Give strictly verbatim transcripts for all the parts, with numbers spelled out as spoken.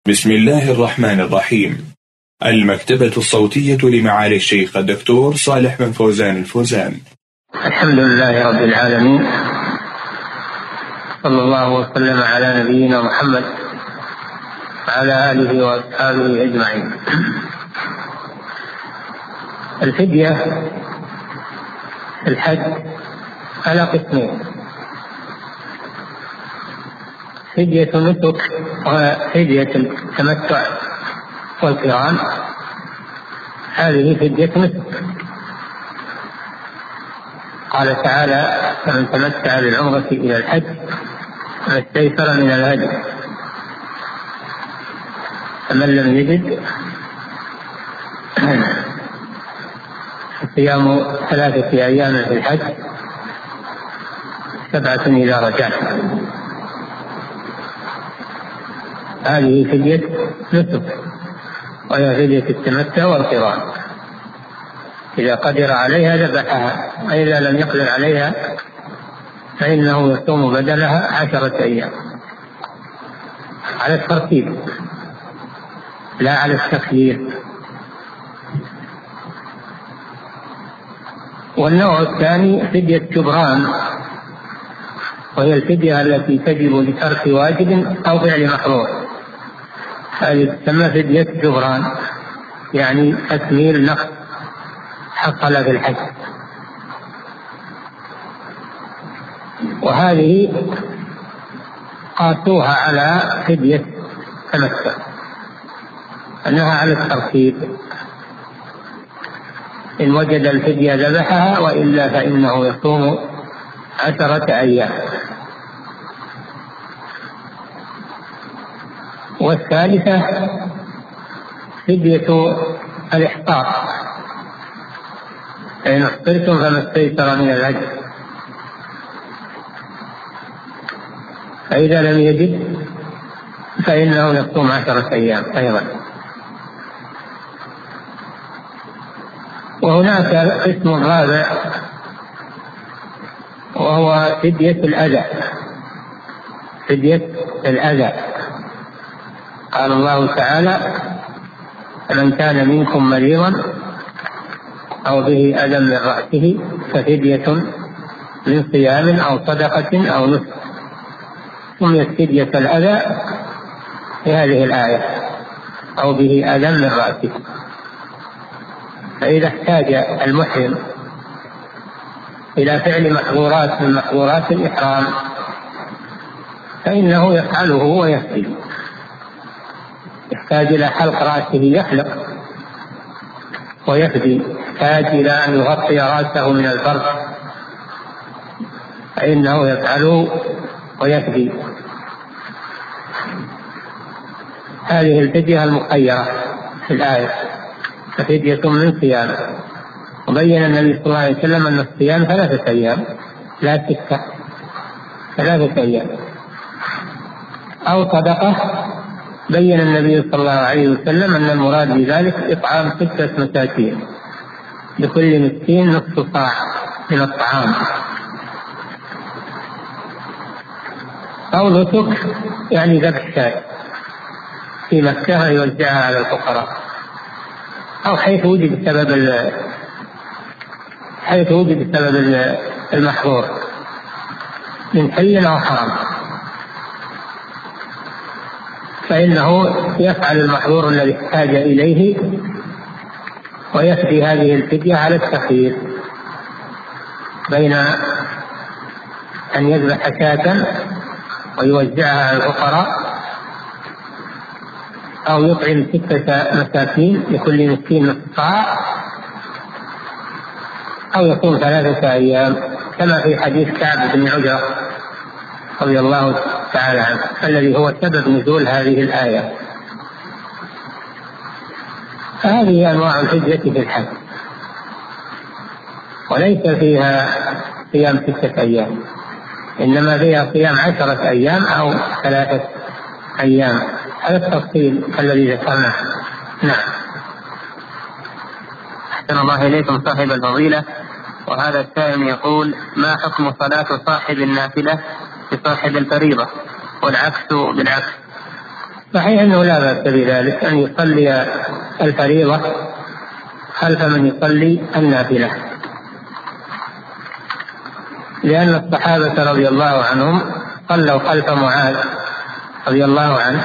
بسم الله الرحمن الرحيم. المكتبة الصوتية لمعالي الشيخ الدكتور صالح بن فوزان الفوزان. الحمد لله رب العالمين، صلى الله وسلم على نبينا محمد وعلى آله وأصحابه أجمعين. الفدية في الحج على قسمين: فدية نسك وفدية التمتع والقران. هذه فدية نسك، قال تعالى: فمن تمتع بالعمرة إلى الحج فما استيسر من الهدي، فمن لم يجد صيام ثلاثة أيام في الحج سبعة إذا رجعت. هذه فدية نسك، وهي فدية التمتع والقران. إذا قدر عليها ذبحها، وإذا لم يقدر عليها فإنه يصوم بدلها عشرة أيام على الترتيب لا على التخيير. والنوع الثاني فدية جبران، وهي الفدية التي تجب لترك واجب أو فعل محظور. هذه تسمى فدية جبران، يعني تكميل نقص حصل في الحج. وهذه قاسوها على فدية تمتع، أنها على الترتيب، إن وجد الفدية ذبحها، وإلا فإنه يصوم عشرة أيام. والثالثة فدية الإحصار، إن أحصرتم فما استيسر من الهدي، فإذا لم يجد فإنه يصوم عشرة أيام أيضا. وهناك قسم رابع، وهو فدية الأذى. فدية الأذى، قال الله تعالى: فمن كان منكم مريضا أو به أذى من رأسه ففدية من صيام أو صدقة أو نسك. سميت فدية الأذى في هذه الآية: أو به أذى من رأسه. فإذا احتاج المحرم إلى فعل محظورات من محظورات الإحرام فإنه يفعله ويفدي. يحتاج إلى حلق رأسه يحلق ويفدي، يحتاج إلى أن يغطي رأسه من البرد فإنه يفعله ويفدي. هذه الفدية المخيرة في الآية، ففدية من صيام. وبين النبي صلى الله عليه وسلم أن الصيام ثلاثة أيام لا ستة، ثلاثة أيام. أو صدقة، بين النبي صلى الله عليه وسلم أن المراد بذلك إطعام ستة مساكين، لكل مسكين نصف صاع من الطعام. أو نسك، يعني ذبح شاة في مكة يوزعها على الفقراء، أو حيث وجد سبب حيث وجد سبب المحظور من حل أو حرام، فإنه يفعل المحظور الذي احتاج إليه ويفدي هذه الفدية على التخيير بين أن يذبح شاة ويوزعها على الفقراء، أو يطعم ستة مساكين لكل مسكين نصف صاع، أو يصوم ثلاثة أيام كما في حديث كعب بن عجرة رضي الله تعالى عنه، الذي هو سبب نزول هذه الآية. فهذه أنواع الفدية في الحج، وليس فيها صيام ستة أيام، إنما فيها صيام عشرة أيام أو ثلاثة أيام على التفصيل الذي ذكرناه. نعم. أحسن الله إليكم صاحب الفضيلة. وهذا السائل يقول: ما حكم صلاة صاحب النافلة بصاحب الفريضة والعكس بالعكس؟ صحيح أنه لا بأس بذلك أن يصلي الفريضة خلف من يصلي النافلة، لأن الصحابة رضي الله عنهم صلوا خلف معاذ رضي الله عنه،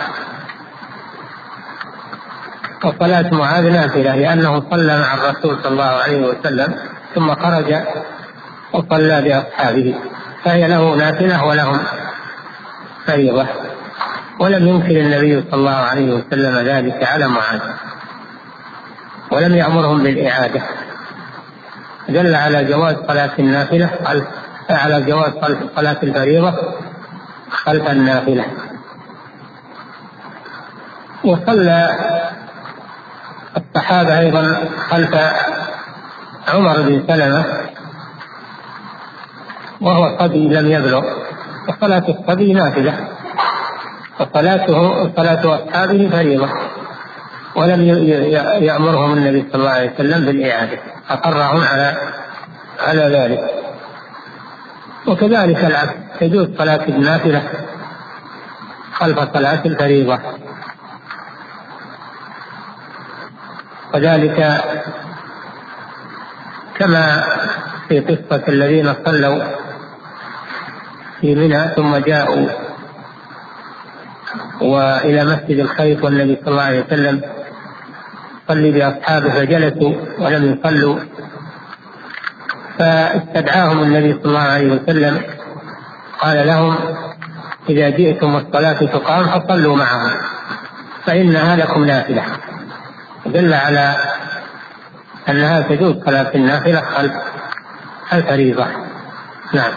وصلاة معاذ نافلة لأنه صلى مع الرسول صلى الله عليه وسلم ثم خرج وصلى بأصحابه، فهي له نافلة ولهم فريضة، ولم ينكر النبي صلى الله عليه وسلم ذلك على معاذ ولم يأمرهم بالإعادة، دل على جواز صلاة النافلة على جواز صلاة الفريضة خلف النافلة. وصلى الصحابة أيضا خلف عمر بن سلمة وهو صبي لم يبلغ، وصلاة الصبي نافلة، وصلاته صلاة أصحابه فريضة، ولم يأمرهم النبي صلى الله عليه وسلم بالإعادة، أقرهم على على ذلك. وكذلك العكس، تجوز صلاة النافلة خلف صلاة الفريضة، وذلك كما في قصة الذين صلوا في منى ثم جاءوا وإلى مسجد الخيف والنبي صلى الله عليه وسلم صلي بأصحابه فجلسوا ولم يصلوا، فاستدعاهم النبي صلى الله عليه وسلم قال لهم: إذا جئتم الصلاة تقام فصلوا معهم فإنها لكم نافلة، دل على أنها تجوز صلاة النافلة خلف الفريضة. نعم.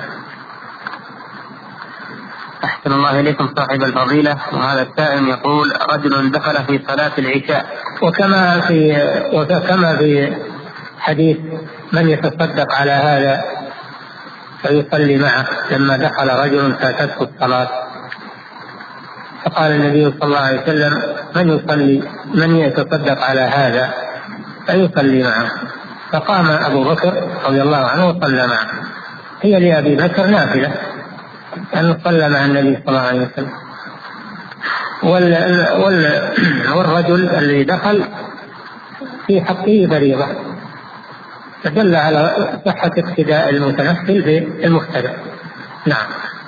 أحسن الله إليكم صاحب الفضيلة. وهذا السائل يقول: رجل دخل في صلاة العشاء، وكما في وكما في حديث من يتصدق على هذا فيصلي معه، لما دخل رجل فاتته الصلاة فقال النبي صلى الله عليه وسلم: من يصلي من يتصدق على هذا فيصلي معه، فقام أبو بكر رضي الله عنه وصلى معه. هي لأبي بكر نافلة أن صلى مع النبي صلى الله عليه وسلم، وال... وال... والرجل الذي دخل في حقه فريضة، فدل على صحة اقتداء المتنفل بالمبتدئ. نعم.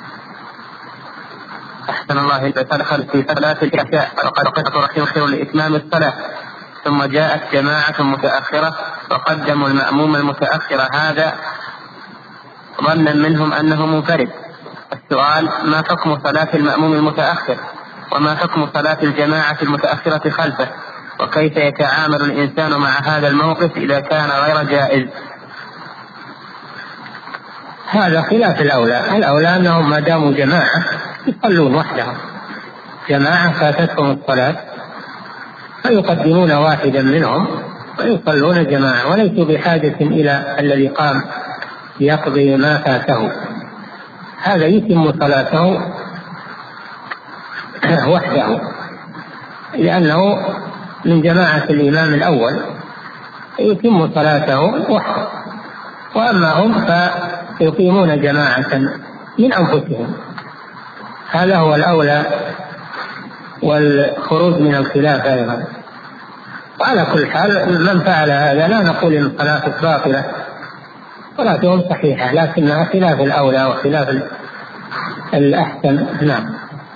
أحسن الله إذا دخل في صلاة العشاء وقد قصد رحمه لإتمام الصلاة، ثم جاءت جماعة متأخرة وقدموا المأموم المتأخر هذا ظنا منهم أنه منفرد. السؤال: ما حكم صلاة المأموم المتأخر؟ وما حكم صلاة الجماعة المتأخرة خلفه؟ وكيف يتعامل الإنسان مع هذا الموقف إذا كان غير جائز؟ هذا خلاف الأولى. الأولى أنهم ما داموا جماعة يصلون وحدهم، جماعة فاتتهم الصلاة فيقدمون واحدا منهم ويصلون جماعة، وليسوا بحاجة إلى الذي قام يقضي ما فاته، هذا يتم صلاته وحده لأنه من جماعة الإمام الأول، يتم صلاته وحده. وأما هم فيقيمون جماعة من أنفسهم، هذا هو الأولى والخروج من الخلاف أيضا. وعلى كل حال من فعل هذا لا نقول إن صلاته باطلة، صلاتهم صحيحة، لكنها خلاف الأولى وخلاف الأحسن. نعم.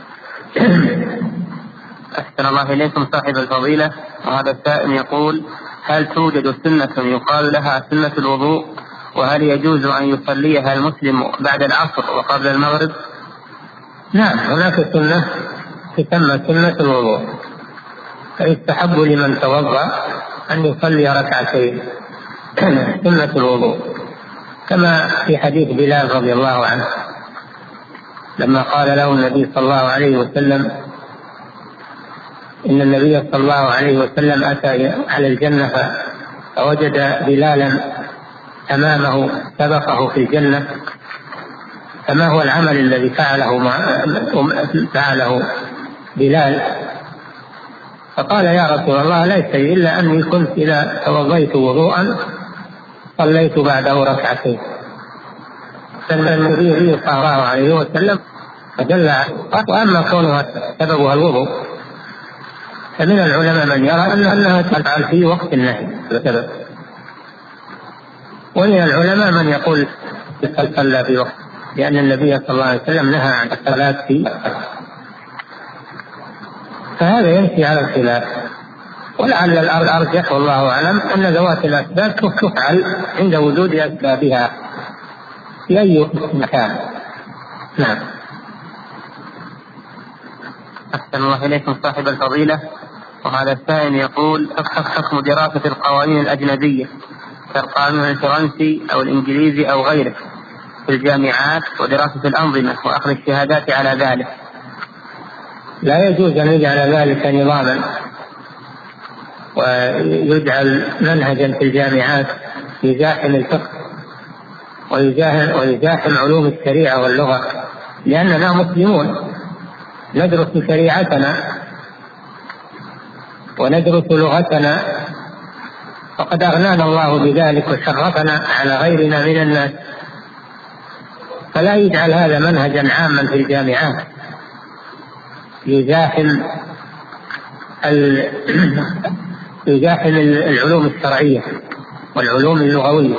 أحسن الله إليكم صاحب الفضيلة. وهذا السائل يقول: هل توجد سنة يقال لها سنة الوضوء؟ وهل يجوز أن يصليها المسلم بعد العصر وقبل المغرب؟ نعم، هناك سنة تسمى سنة الوضوء، فيستحب لمن توضأ أن يصلي ركعتين سنة الوضوء، كما في حديث بلال رضي الله عنه لما قال له النبي صلى الله عليه وسلم: إن النبي صلى الله عليه وسلم أتى على الجنة فوجد بلالا أمامه سبقه في الجنة، فما هو العمل الذي فعله مع فعله بلال؟ فقال: يا رسول الله، ليس إلا أني كنت إذا توضيت وضوءا صليت بعده ركعتين. فالنبي صلى الله عليه وسلم فدل. وأما كونها سببها الوضوء فمن العلماء من يرى أنها تفعل في وقت النهي بسبب، ومن العلماء من يقول صلى في وقت، لأن النبي صلى الله عليه وسلم نهى عن الصلاة في، فهذا يمشي على الخلاف. ولعل الأرجح والله أعلم أن ذوات الأسباب تفعل عند وجود أسبابها في أي مكان. نعم. أحسن الله إليكم صاحب الفضيلة. وهذا السائل يقول: حكم دراسة القوانين الأجنبية كالقانون الفرنسي أو الإنجليزي أو غيره في الجامعات ودراسة الأنظمة وأخذ الشهادات على ذلك؟ لا يجوز أن يجعل ذلك نظاما ويجعل منهجا في الجامعات يزاحم الفقه ويزاحم علوم الشريعة واللغة، لأننا مسلمون ندرس شريعتنا وندرس لغتنا، فقد أغنانا الله بذلك وشرفنا على غيرنا من الناس، فلا يجعل هذا منهجا عاما في الجامعات يزاحم يزاحم العلوم الشرعية والعلوم اللغوية،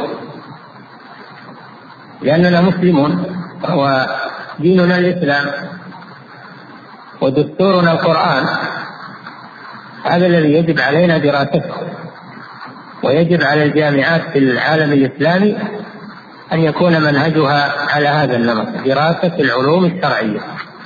لأننا مسلمون وديننا الإسلام ودستورنا القرآن، هذا الذي يجب علينا دراسته. ويجب على الجامعات في العالم الإسلامي أن يكون منهجها على هذا النمط، دراسة العلوم الشرعية.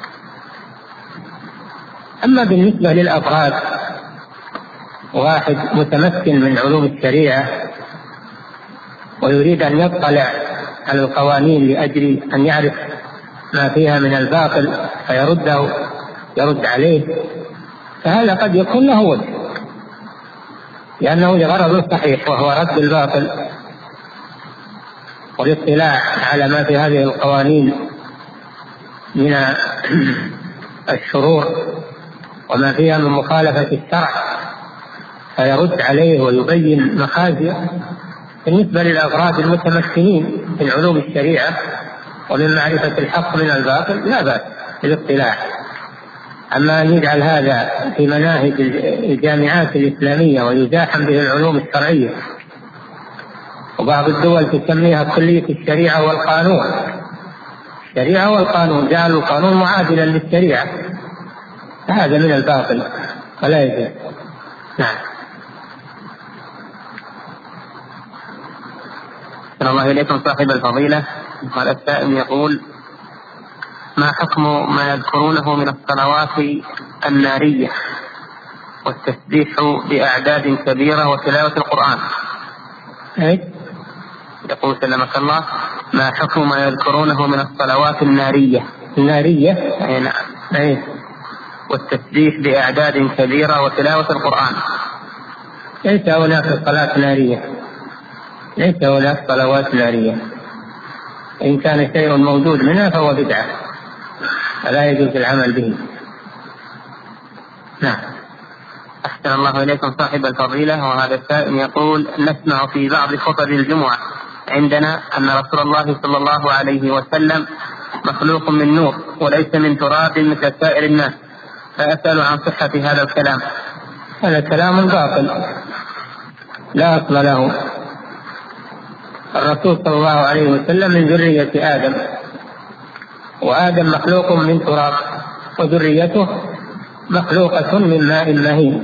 أما بالنسبة للأفراد، واحد متمكن من علوم الشريعة ويريد أن يطلع على القوانين لأجل أن يعرف ما فيها من الباطل فيرده يرد عليه، فهذا قد يكون له وجه، لأنه لغرض صحيح وهو رد الباطل والاطلاع على ما في هذه القوانين من الشرور وما فيها من مخالفة الشرع، فيرد عليه ويبين مخازيه. بالنسبة للأفراد المتمكنين من علوم الشريعة ومن معرفة الحق من الباطل لا بأس بالاطلاع. أما أن يجعل هذا في مناهج الجامعات الإسلامية ويزاحم به العلوم الشرعية، وبعض الدول تسميها كلية الشريعة والقانون، الشريعة والقانون، جعلوا القانون معادلا للشريعة، فهذا من الباطل ولا يجوز. نعم. السلام الله إليكم صاحب الفضيلة. هذا السائل يقول: ما حكم ما يذكرونه من الصلوات النارية والتسبيح بأعداد كبيرة وتلاوة القرآن؟ أي؟ يقول سلمك الله: ما حكم ما يذكرونه من الصلوات النارية النارية أي نعم أي. والتسبيح بأعداد كبيرة وتلاوة القرآن؟ ليس هناك صلاة نارية، ليس هناك صلوات نارية. إن كان شيء موجود منها فهو بدعة فلا يجوز العمل به. نعم. أحسن الله إليكم صاحب الفضيلة. وهذا السائل يقول: نسمع في بعض خطب الجمعة عندنا أن رسول الله صلى الله عليه وسلم مخلوق من نور وليس من تراب مثل سائر الناس، فأسأل عن صحة هذا الكلام. هذا كلام باطل لا أصل له. الرسول صلى الله عليه وسلم من ذرية آدم، وآدم مخلوق من تراب وذريته مخلوقة من ماء مهين.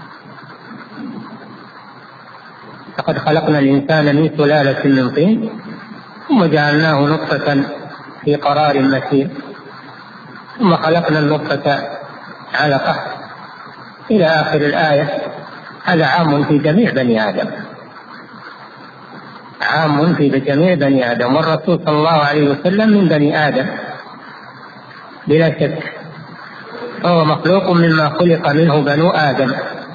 لقد خلقنا الإنسان من سلالة من طين ثم جعلناه نطفة في قرار مكين ثم خلقنا النطفة علقة إلى آخر الآية. هذا عام في جميع بني آدم، عام في جميع بني آدم، والرسول صلى الله عليه وسلم من بني آدم بلا شك، فهو مخلوق مما خلق منه بنو آدم،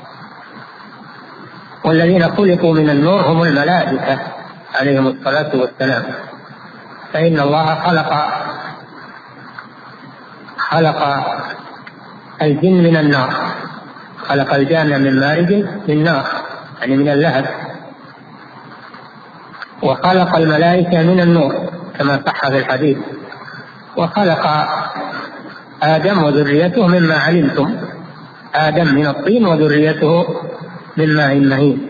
والذين خلقوا من النور هم الملائكة عليهم الصلاة والسلام. فإن الله خلق خلق الجن من النار، خلق الجان من مارج من نار يعني من اللهب، وخلق الملائكة من النور كما صح في الحديث، وخلق آدم وذريته مما علمتم آدم من الطين وذريته من ماء مهين.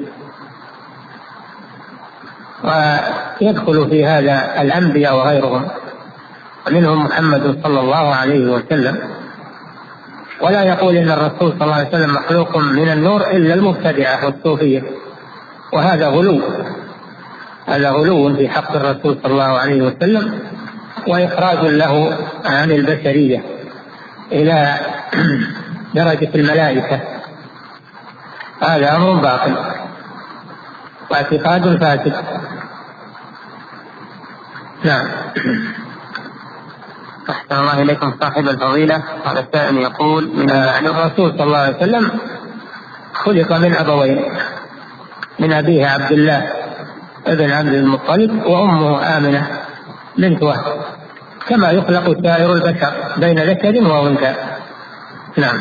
ويدخل في هذا الأنبياء وغيرهم ومنهم محمد صلى الله عليه وسلم. ولا يقول إن الرسول صلى الله عليه وسلم مخلوق من النور إلا المبتدعة والصوفية، وهذا غلو، هذا غلو في حق الرسول صلى الله عليه وسلم وإخراج له عن البشرية إلى درجة الملائكة. هذا أمر باطل واعتقاد فاسد. نعم. أحسن الله إليكم صاحب الفضيلة. هذا السائل يقول من عن الرسول صلى الله عليه وسلم خلق من أبوين، من أبيه عبد الله ابن عبد المطلب وأمه آمنة بنت وهب، كما يخلق سائر البشر بين ذكر وأنثى. نعم.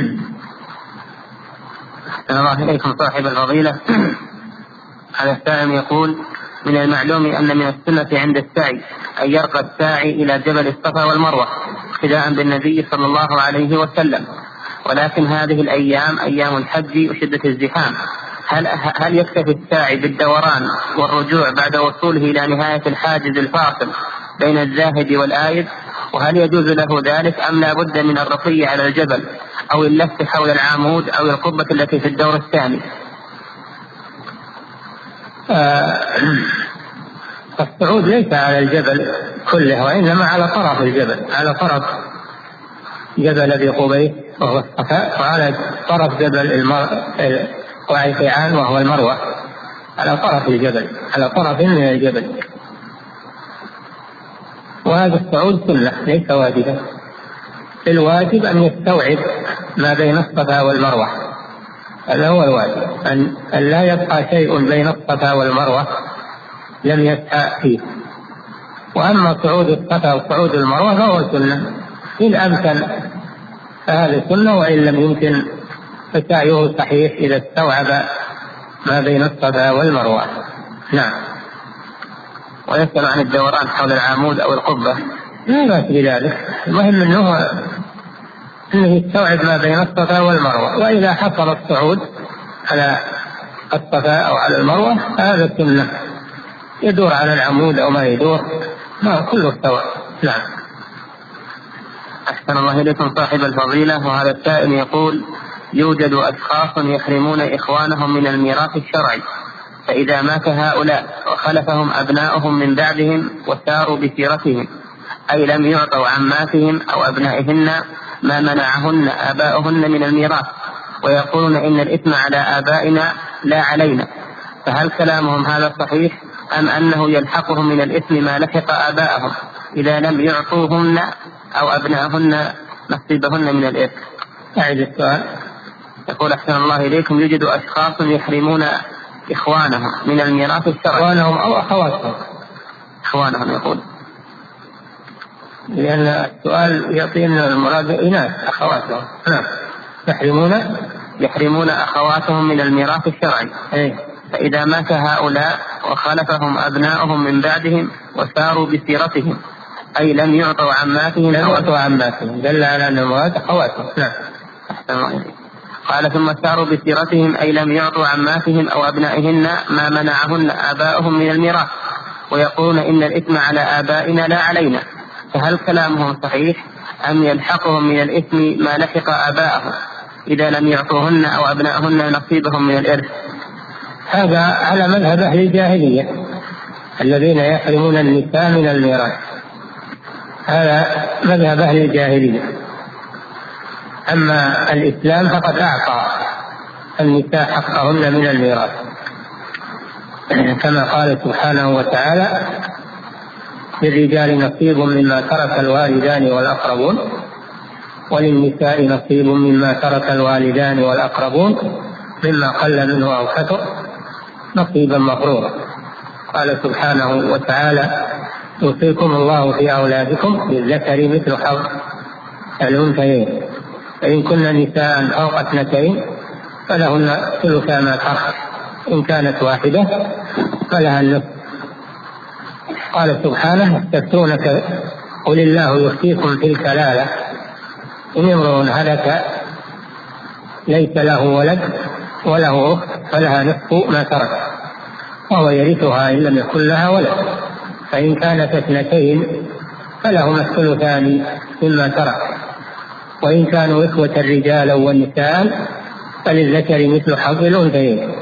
أحسن الله إليكم صاحب الفضيلة. هذا السائل يقول من المعلوم أن من السنة عند السعي أن يرقى الساعي إلى جبل الصفا والمروة اقتداء بالنبي صلى الله عليه وسلم، ولكن هذه الأيام أيام الحج وشدة الزحام، هل هل يكتفي الساعي بالدوران والرجوع بعد وصوله إلى نهاية الحاجز الفاصل بين الزاهد والآيد؟ وهل يجوز له ذلك أم لا بد من الرقي على الجبل أو اللف حول العمود أو القبة التي في الدور الثاني؟ آه الصعود ليس على الجبل كله، وإنما على طرف الجبل، على طرف جبل أبي قبيس وهو الصفا، وعلى طرف جبل المر... وعيقعان وهو المروة، على طرف الجبل، على طرف من الجبل. وهذا الصعود سنة ليس واجبا. الواجب أن يستوعب ما بين الصفا والمروة، هذا هو الواجب، أن لا يبقى شيء بين الصفا والمروة لم يسعى فيه. وأما صعود الصفا وصعود المروة فهو سنة، إن أمكن فهذا سنة، وإن لم يمكن فسعيه صحيح إذا استوعب ما بين الصفا والمروة. نعم. ويسأل عن الدوران حول العمود أو القبة. لا بأس بذلك، المهم أنه أنه يستوعب ما بين الصفا والمروة، وإذا حصل الصعود على الصفا أو على المروة هذا سنة، يدور على العمود أو ما يدور، ما كله سواء. نعم. أحسن الله إليكم صاحب الفضيلة. وهذا السائل يقول يوجد أشخاص يحرمون إخوانهم من الميراث الشرعي، فإذا مات هؤلاء وخلفهم أبناؤهم من بعدهم وساروا بسيرتهم، أي لم يعطوا عماتهم أو أبنائهن ما منعهن آباؤهن من الميراث، ويقولون إن الإثم على آبائنا لا علينا، فهل كلامهم هذا صحيح أم أنه يلحقهم من الإثم ما لحق آباءهم إذا لم يعطوهن أو أبنائهن نصيبهن من الإثم؟ أعد السؤال. يقول أحسن الله إليكم يوجد أشخاص يحرمون إخوانهم من الميراث الشرعي. إخوانهم أو أخواتهم؟ إخوانهم يقول، لأن السؤال يعطينا المراد إناث أخواتهم. نعم. يحرمون يحرمون أخواتهم من الميراث الشرعي. أي. فإذا مات هؤلاء وخلفهم أبناؤهم من بعدهم وساروا بسيرتهم، أي لم يعطوا عماتهم لم يعطوا عماتهم، دل على أن المراد أخواتهم. نعم. قال ثم ساروا بسيرتهم أي لم يعطوا عماتهم أو أبنائهن ما منعهن آباؤهم من الميراث، ويقولون إن الإثم على آبائنا لا علينا، فهل كلامهم صحيح أم يلحقهم من الإثم ما لحق آباءهم إذا لم يعطوهن أو أبنائهن نصيبهم من الإرث؟ هذا على مذهب أهل الجاهلية الذين يحرمون النساء من الميراث، هذا مذهب أهل الجاهلية. أما الإسلام فقد أعطى النساء حقهن من الميراث، كما قال سبحانه وتعالى للرجال نصيب مما ترك الوالدان والأقربون وللنساء نصيب مما ترك الوالدان والأقربون مما قل منه أو كثر نصيبا مفروضا. قال سبحانه وتعالى يوصيكم الله في أولادكم للذكر مثل حظ الأنثيين، فإن كن نساء فوق اثنتين فلهن ثلث ما ترك، إن كانت واحدة فلها النصف. قال سبحانه يستفتونك قل الله يفتيكم في الكلالة إن امرؤ هلك ليس له ولد وله أخت فلها نصف ما ترك وهو يرثها إن لم يكن لها ولد، فإن كانت اثنتين فلهما الثلثان مما ترك، وإن كانوا إخوة رجالا ونساء فللذكر مثل حظ الأنثيين.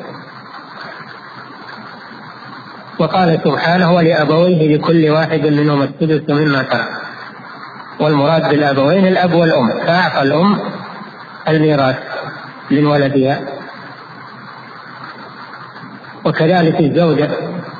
وقال سبحانه ولأبويه لكل واحد منهما السدس مما ترك، والمراد بالأبوين الأب والأم، فأعطى الأم الميراث من ولدها. وكذلك الزوجة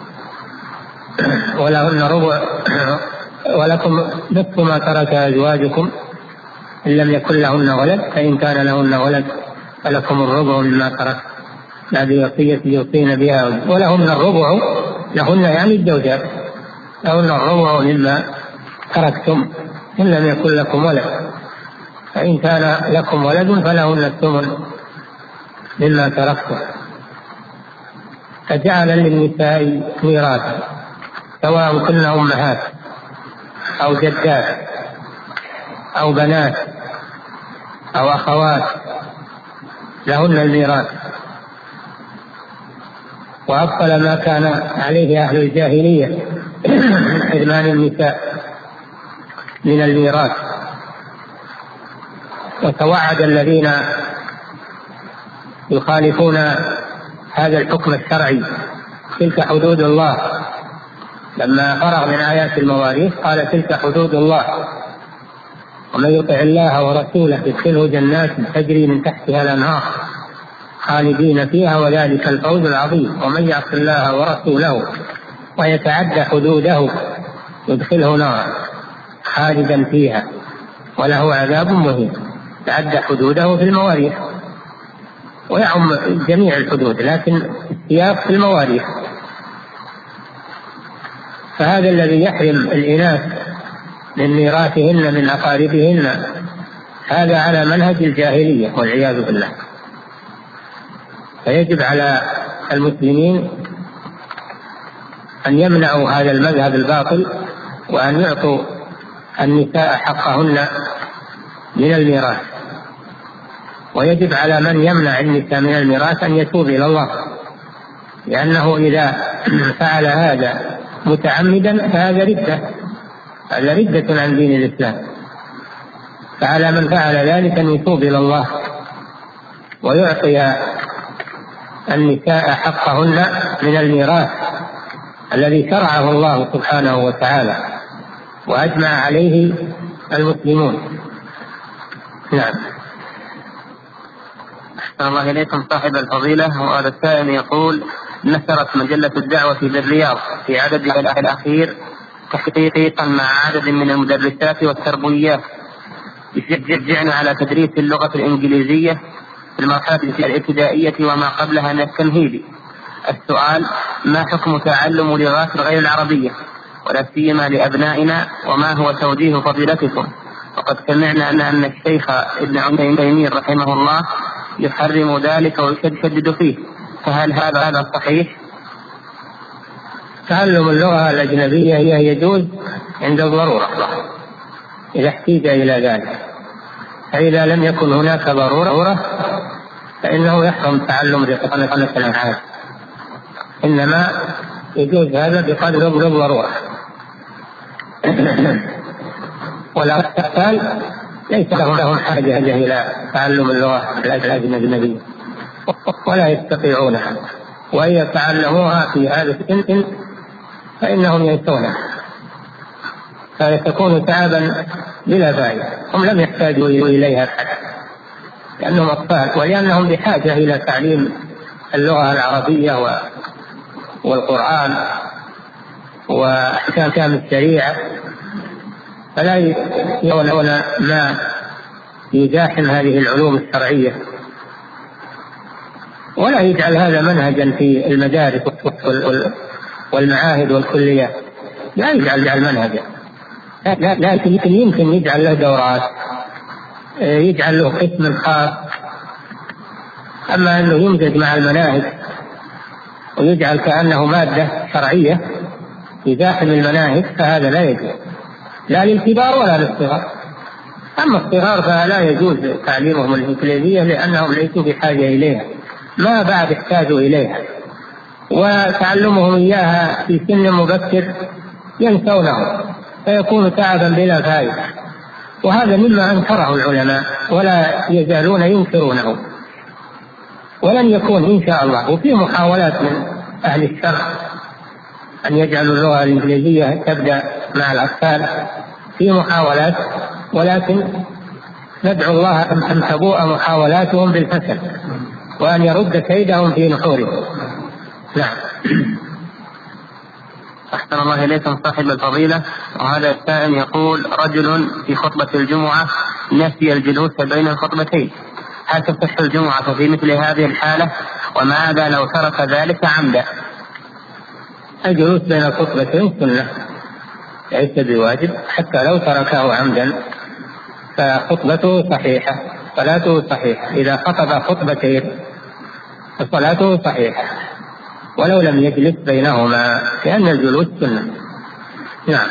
ولهن ربع ولكم نصف ما ترك أزواجكم إن لم يكن لهن ولد، فإن كان لهن ولد فلكم الربع مما ترك هذه وصية يوصين بها، ولهن الربع، لهن يعني الزوجات، لهن الربع مما تركتم إن لم يكن لكم ولد، فإن كان لكم ولد فلهن الثمن مما تركتم. فجعل للنساء ميراثا سواء كن أمهات أو جدات أو بنات أو أخوات، لهن الميراث. وأبطل ما كان عليه أهل الجاهلية من حرمان النساء من الميراث، وتوعد الذين يخالفون هذا الحكم الشرعي تلك حدود الله. لما فرغ من آيات المواريث قال تلك حدود الله ومن يطع الله ورسوله يدخله جنات تجري من تحتها الأنهار خالدين فيها وذلك الفوز العظيم، ومن يعص الله ورسوله ويتعدى حدوده يدخله نارا خالدا فيها وله عذاب مهين. تعدى حدوده في المواريث ويعم جميع الحدود، لكن السياق في المواريث. فهذا الذي يحرم الإناث من ميراثهن من أقاربهن هذا على منهج الجاهلية والعياذ بالله. فيجب على المسلمين أن يمنعوا هذا المذهب الباطل وأن يعطوا النساء حقهن من الميراث. ويجب على من يمنع النساء من الميراث أن يتوب إلى الله، لأنه إذا فعل هذا متعمدا فهذا ردة، هذا ردة عن دين الإسلام. فعلى من فعل ذلك أن يتوب إلى الله ويعطي النساء حقهن من الميراث الذي شرعه الله سبحانه وتعالى وأجمع عليه المسلمون. نعم. أحسن الله إليكم صاحب الفضيلة. وهذا السائل يقول: نشرت مجلة الدعوة في الرياض في عددها الأخير تحقيقا مع عدد من المدرسات والتربويات يشجعن على تدريس اللغة الإنجليزية في المرحلة الابتدائية وما قبلها من التمهيدي. السؤال: ما حكم تعلم لغات غير العربية ولا سيما لأبنائنا، وما هو توجيه فضيلتكم؟ وقد سمعنا أن أن الشيخ ابن عثيمين رحمه الله يحرم ذلك ويشدد فيه، فهل هذا هذا صحيح؟ تعلم اللغة الأجنبية هي يجوز عند الضرورة إذا احتاج إلى ذلك، فإذا لم يكن هناك ضرورة فإنه يحرم تعلم رقم الألعاب، إنما يجوز هذا بقدر الضرورة. والأطفال ليس لهم حاجة إلى تعلم اللغة الأجنبية ولا يستطيعونها، وإن يتعلموها في هذا السن فإنهم ينسونها، فيكون تعبا بلا فائدة. هم لم يحتاجوا إليها لأنهم أطفال، ولأنهم بحاجة إلى تعليم اللغة العربية والقرآن وأحكام الشريعة، فلا يرون ما يزاحم هذه العلوم الشرعية، ولا يجعل هذا منهجا في المدارس والمعاهد والكليات، لا يجعل منهجا، لكن يمكن يجعل له دورات، يجعل له قسم خاص. أما أنه يمزج مع المناهج ويجعل كأنه مادة شرعية يزاحم المناهج فهذا لا يجوز، لا للكبار ولا للصغار، أما الصغار فلا يجوز تعليمهم الإنجليزية لأنهم ليسوا بحاجة إليها، ما بعد احتاجوا إليها، وتعلمهم إياها في سن مبكر ينسونه فيكون تعبا بلا فائدة، وهذا مما أنكره العلماء ولا يزالون ينكرونه، ولن يكون إن شاء الله. وفي محاولات من أهل الشرع أن يجعلوا اللغة الإنجليزية تبدأ مع الأطفال، في محاولات، ولكن ندعو الله أن تبوء محاولاتهم بالفشل وأن يرد كيدهم في نحورهم. نعم. أحسن الله إليكم صاحب الفضيلة. وهذا السائل يقول: رجل في خطبة الجمعة نسي الجلوس بين الخطبتين، هل تصح الجمعة في مثل هذه الحالة؟ وماذا لو ترك ذلك عمدا؟ الجلوس بين الخطبتين سنة ليس بواجب، حتى لو تركه عمدا فخطبته صحيحة، صلاته صحيحة. إذا خطب خطبتين فصلاته صحيحة ولو لم يجلس بينهما، لأن الجلوس سنة. نعم.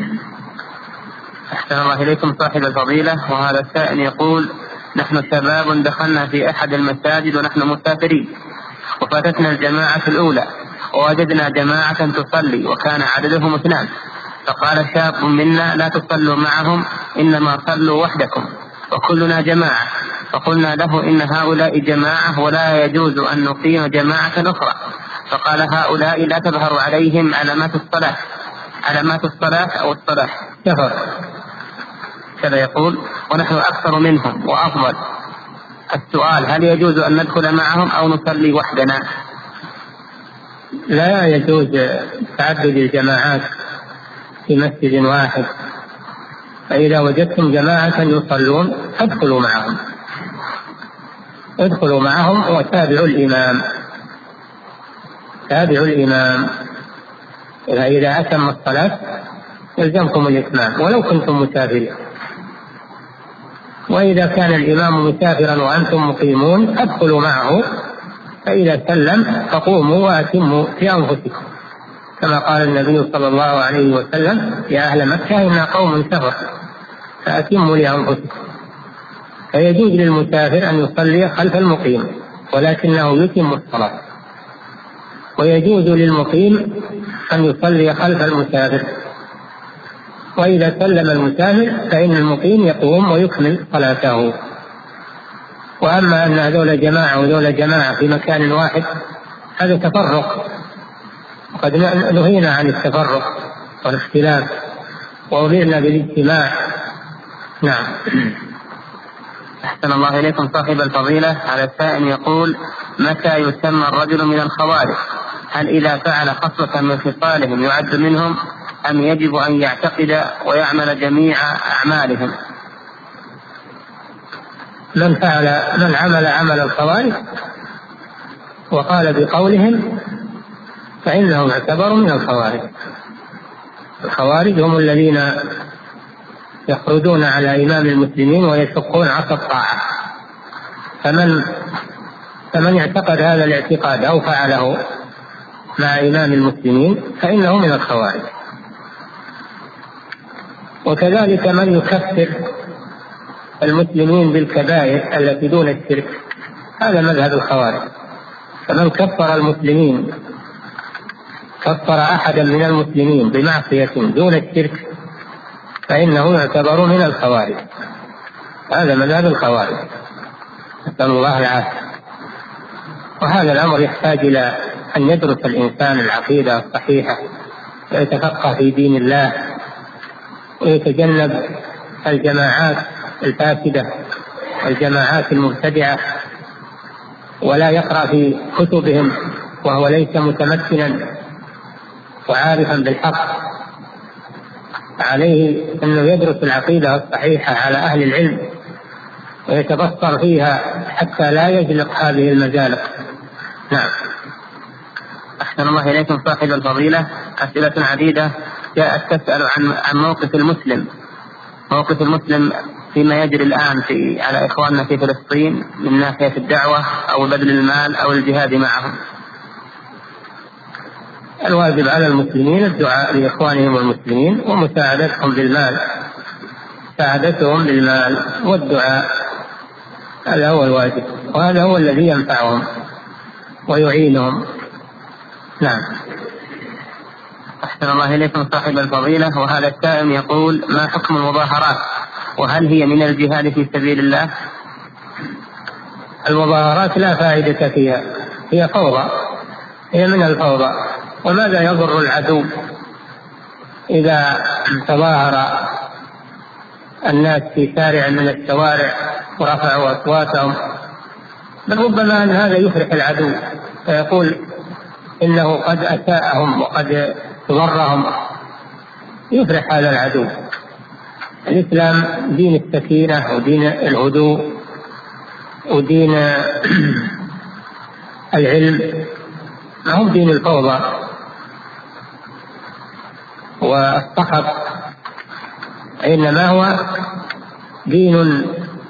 أحسن الله إليكم صاحب الفضيلة. وهذا السائل يقول: نحن شباب دخلنا في أحد المساجد ونحن مسافرين، وفاتتنا الجماعة الأولى، ووجدنا جماعة تصلي وكان عددهم اثنان، فقال شاب منا: لا تصلوا معهم، إنما صلوا وحدكم وكلنا جماعة. فقلنا له: إن هؤلاء جماعة ولا يجوز أن نقيم جماعة أخرى. فقال: هؤلاء لا تظهر عليهم علامات الصلاة علامات الصلاة أو الصلاة سفر، كذا يقول، ونحن أكثر منهم وأفضل. السؤال: هل يجوز أن ندخل معهم أو نصلي وحدنا؟ لا يجوز تعدد الجماعات في مسجد واحد، فإذا وجدتم جماعة يصلون فادخلوا معهم ادخلوا معهم وتابعوا الإمام تابعوا الإمام إذا أتم الصلاة يلزمكم الإتمام ولو كنتم مسافرين. وإذا كان الإمام مسافرا وأنتم مقيمون فادخلوا معه، فإذا سلم فقوموا وأتموا في أنفسكم، كما قال النبي صلى الله عليه وسلم: يا أهل مكة إن قوم سفر فأتموا لأنفسكم. فيجوز للمسافر أن يصلي خلف المقيم ولكنه يتم الصلاة، ويجوز للمقيم أن يصلي خلف المسافر، وإذا سلم المسافر فإن المقيم يقوم ويكمل صلاته. وأما أن هذول جماعة وذول جماعة في مكان واحد هذا تفرق، وقد نهينا عن التفرق والاختلاف وأمرنا بالاجتماع. نعم. أحسن الله إليكم صاحب الفضيلة. على السائل يقول: متى يسمى الرجل من الخوارج؟ هل إذا فعل خصلة من خصالهم يعد منهم، أم يجب أن يعتقد ويعمل جميع أعمالهم؟ من فعل من عمل عمل الخوارج وقال بقولهم فإنهم اعتبروا من الخوارج. الخوارج هم الذين يخرجون على إمام المسلمين ويشقون عصا الطاعة، فمن فمن اعتقد هذا الاعتقاد أو فعله مع إمام المسلمين فإنه من الخوارج. وكذلك من يكفر المسلمين بالكبائر التي دون الشرك، هذا مذهب الخوارج. فمن كفر المسلمين كفر أحدا من المسلمين بمعصية دون الشرك فإنه يعتبر من الخوارج، هذا مذهب الخوارج، نسأل الله العافية. وهذا الأمر يحتاج إلى أن يدرس الإنسان العقيدة الصحيحة ويتفقه في دين الله ويتجنب الجماعات الفاسدة والجماعات المبتدعة، ولا يقرأ في كتبهم وهو ليس متمكنا وعارفا بالحق. عليه أنه يدرس العقيدة الصحيحة على أهل العلم ويتبصر فيها حتى لا يجلق هذه المزالق. نعم. أحسن الله إليكم صاحب الفضيلة. أسئلة عديدة جاءت تسأل عن عن موقف المسلم موقف المسلم فيما يجري الآن في على إخواننا في فلسطين من ناحية الدعوة أو بذل المال أو الجهاد معهم. الواجب على المسلمين الدعاء لإخوانهم المسلمين ومساعدتهم بالمال مساعدتهم بالمال والدعاء، هذا هو الواجب، وهذا هو الذي ينفعهم ويعينهم. نعم. أحسن الله إليكم صاحب الفضيلة، وهذا السائل يقول: ما حكم المظاهرات، وهل هي من الجهاد في سبيل الله؟ المظاهرات لا فائدة فيها، هي فوضى، هي من الفوضى. وماذا يضر العدو إذا تظاهر الناس في شارع من الشوارع ورفعوا أصواتهم؟ بل ربما أن هذا يفرح العدو فيقول إنه قد أساءهم وقد ضرهم، يفرح هذا العدو. الإسلام دين السكينة ودين الهدوء ودين العلم، ما هو دين الفوضى والصخب، إنما هو دين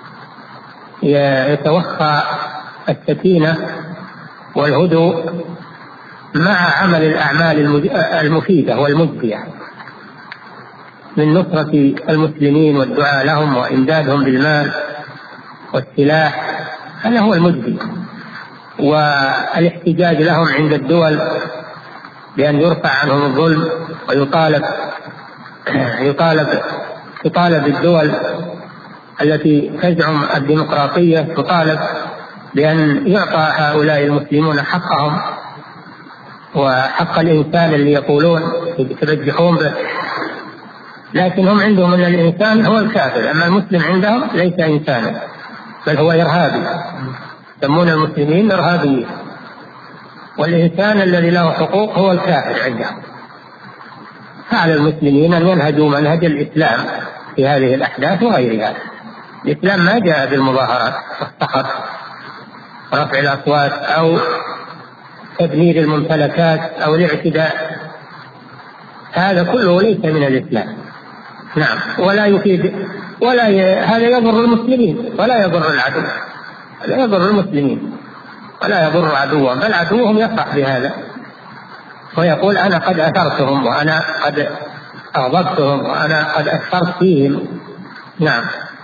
يتوخى السكينة والهدوء مع عمل الأعمال المفيدة والمجزية من نصرة المسلمين والدعاء لهم وإمدادهم بالمال والسلاح، هذا هو المجزي، والاحتجاج لهم عند الدول بأن يرفع عنهم الظلم ويطالب يطالب تطالب الدول التي تزعم الديمقراطية تطالب بأن يعطى هؤلاء المسلمون حقهم وحق الإنسان اللي يقولون يتبجحون به، لكن هم عندهم أن الإنسان هو الكافر، أما المسلم عندهم ليس إنسانا بل هو إرهابي، يسمون المسلمين إرهابيين، والإنسان الذي له حقوق هو الكافر عندهم. فعلى المسلمين أن ينهجوا منهج الإسلام في هذه الأحداث وغيرها. الإسلام ما جاء بالمظاهرات والسخط ورفع الأصوات أو تدمير الممتلكات أو الاعتداء، هذا كله ليس من الإسلام. نعم. ولا يفيد ولا ي... هذا يضر المسلمين ولا يضر العدو، هذا يضر المسلمين ولا يضر عدوهم، بل عدوهم يفرح بهذا ويقول أنا قد أثرتهم وأنا قد أغضبتهم وأنا قد أثرت فيهم. نعم.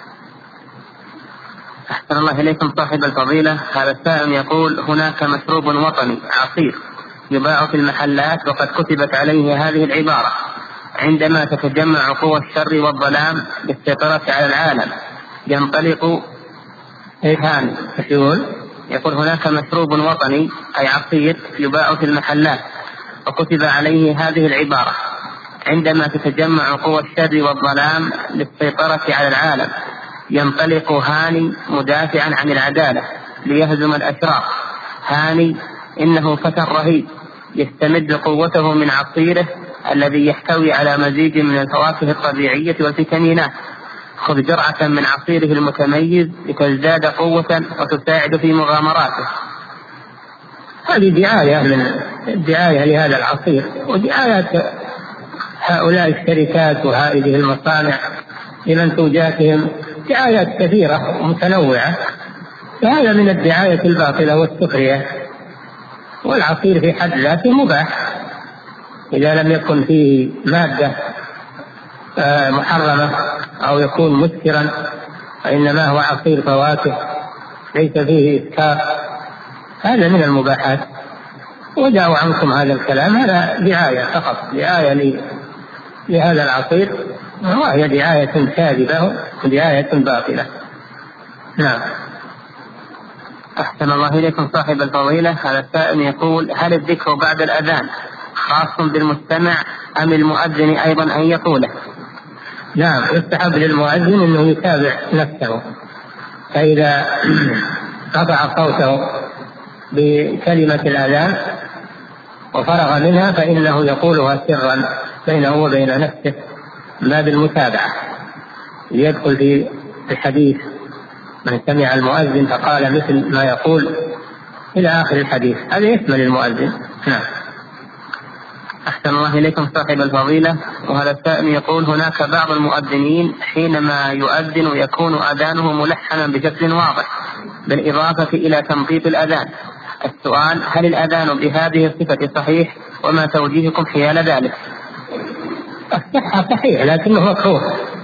أحسن الله إليكم صاحب الفضيلة، هذا السائل يقول: هناك مشروب وطني عصير يباع في المحلات وقد كتبت عليه هذه العبارة: عندما تتجمع قوى الشر والظلام للسيطرة على العالم ينطلق هاني. يقول يقول هناك مشروب وطني أي عصير يباع في المحلات وكتب عليه هذه العبارة: عندما تتجمع قوى الشر والظلام للسيطرة على العالم ينطلق هاني مدافعا عن العدالة ليهزم الأشرار. هاني إنه فتى رهيب يستمد قوته من عصيره الذي يحتوي على مزيج من الفواكه الطبيعية والفيتامينات. خذ جرعة من عصيره المتميز لتزداد قوة وتساعد في مغامراته. هذه دعاية من دعاية لهذا العصير، ودعايات هؤلاء الشركات وهذه المصانع لمنتوجاتهم دعايات كثيرة ومتنوعة، فهذا من الدعاية الباطلة والسخرية. والعصير في حد ذاته مباح إذا لم يكن فيه مادة محرمة أو يكون مسكرا، فإنما هو عصير فواكه ليس فيه إسكار، هذا من المباحات. ودعوا عنكم هذا الكلام، هذا دعاية فقط، دعاية لهذا العصير، وهي دعاية كاذبة ودعاية باطلة. نعم. أحسن الله إليكم صاحب الفضيلة، هذا السائل يقول: هل الذكر بعد الأذان خاص بالمستمع أم المؤذن أيضا أن يقوله؟ نعم، يستحب للمؤذن أنه يتابع نفسه، فإذا قطع صوته بكلمة الأذان وفرغ منها فإنه يقولها سرا بينه وبين نفسه لا بالمتابعة، ليدخل في الحديث: من سمع المؤذن فقال مثل ما يقول إلى آخر الحديث، هذا يشمل المؤذن. نعم. أحسن الله إليكم صاحب الفضيلة، وهذا السائل يقول: هناك بعض المؤذنين حينما يؤذن يكون أذانه ملحنا بشكل واضح بالإضافة إلى تمطيط الأذان. السؤال: هل الأذان بهذه الصفة صحيح، وما توجيهكم حيال ذلك؟ الصحة صحيح لكنه مكروه،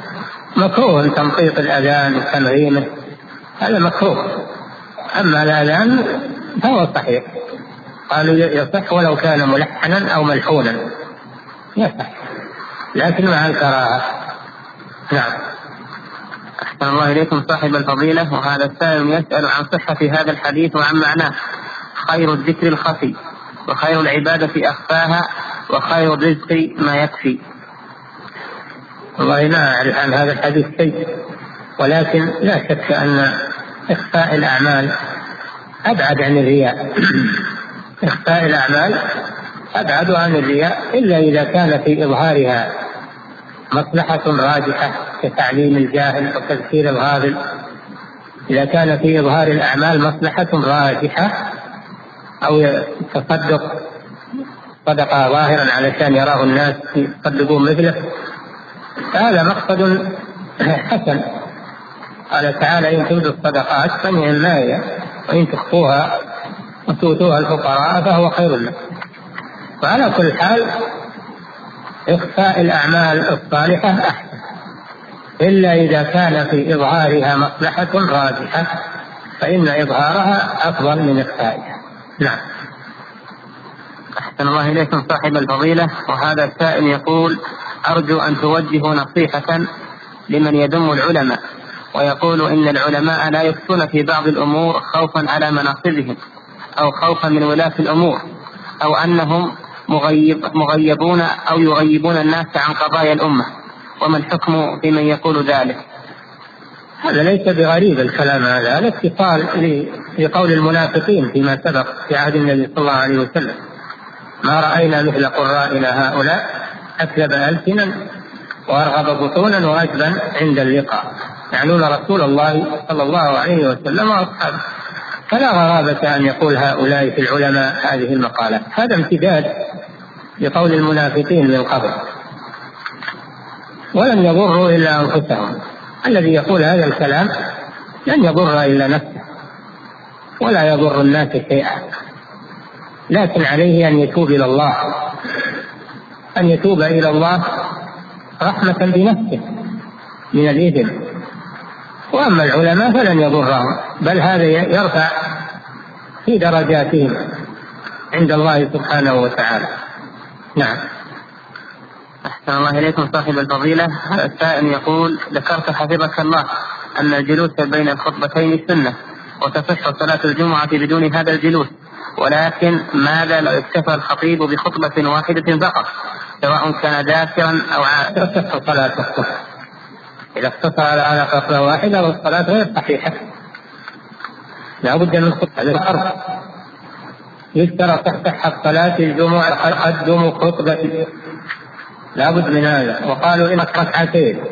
مكروه تمطيط الأذان وتنغيمه، هذا مكروه. أما الأذان فهو صحيح، قالوا يصح ولو كان ملحنا أو ملحونا يصح، لكن مع الكراهة. نعم. أحسن الله إليكم صاحب الفضيلة، وهذا السائل يسأل عن صحة هذا الحديث وعن معناه: خير الذكر الخفي، وخير العبادة أخفاها، وخير الرزق ما يكفي. والله لا أعرف عن هذا الحديث شيء، ولكن لا شك أن إخفاء الأعمال أبعد عن الرياء. إخفاء الأعمال أبعد عن الرياء، إلا إذا كان في إظهارها مصلحة راجحة كتعليم الجاهل وتذكير الغافل. إذا كان في إظهار الأعمال مصلحة راجحة أو تصدق صدقة ظاهرا علشان يراه الناس يصدقون مثله، فهذا مقصد حسن. قال تعالى: إن تبدوا الصدقات فنعم ما هي، وإن تخفوها وتؤتوها الفقراء فهو خير لكم. وعلى كل حال إخفاء الأعمال الصالحة أحسن، إلا إذا كان في إظهارها مصلحة راجحة، فإن إظهارها أفضل من إخفائها. نعم. أحسن الله إليكم صاحب الفضيلة، وهذا السائل يقول: أرجو أن توجهوا نصيحة لمن يذم العلماء ويقول إن العلماء لا يفتون في بعض الأمور خوفا على مناصبهم أو خوفا من ولاة الأمور، أو أنهم مغيب مغيبون أو يغيبون الناس عن قضايا الأمة، وما الحكم في من يقول ذلك؟ هذا ليس بغريب الكلام هذا، هذا اتصال لقول المنافقين فيما سبق في عهد النبي صلى الله عليه وسلم: ما رأينا مثل قرائنا هؤلاء أكذب ألسنا وأرغب بطونا وأجبا عند اللقاء، يعنون رسول الله صلى الله عليه وسلم وأصحابه. فلا غرابة أن يقول هؤلاء في العلماء هذه المقالات. هذا امتداد لقول المنافقين من قبل، ولن يضروا إلا أنفسهم. الذي يقول هذا الكلام لن يضر إلا نفسه ولا يضر الناس شيئا، لكن عليه أن يتوب إلى الله، أن يتوب إلى الله رحمة بنفسه من الإثم. وأما العلماء فلن يضرهم، بل هذا يرفع في درجاتهم عند الله سبحانه وتعالى. نعم. أحسن الله إليكم صاحب الفضيلة، السائل يقول: ذكرت حفظك الله أن الجلوس بين الخطبتين سنة، وتصح صلاة الجمعة بدون هذا الجلوس، ولكن ماذا لو اكتفى الخطيب بخطبة واحدة فقط، سواء كان ذاكرا أو عاقلا؟ تصح صلاة الصبح إذا اقتصر على خطبة واحدة والصلاة غير صحيحة، لا بد من خطبة. هذا فرق. يشترط صحة صلاة الجمعة قدم خطبة، لا بد من هذا. وقالوا إن ركعتين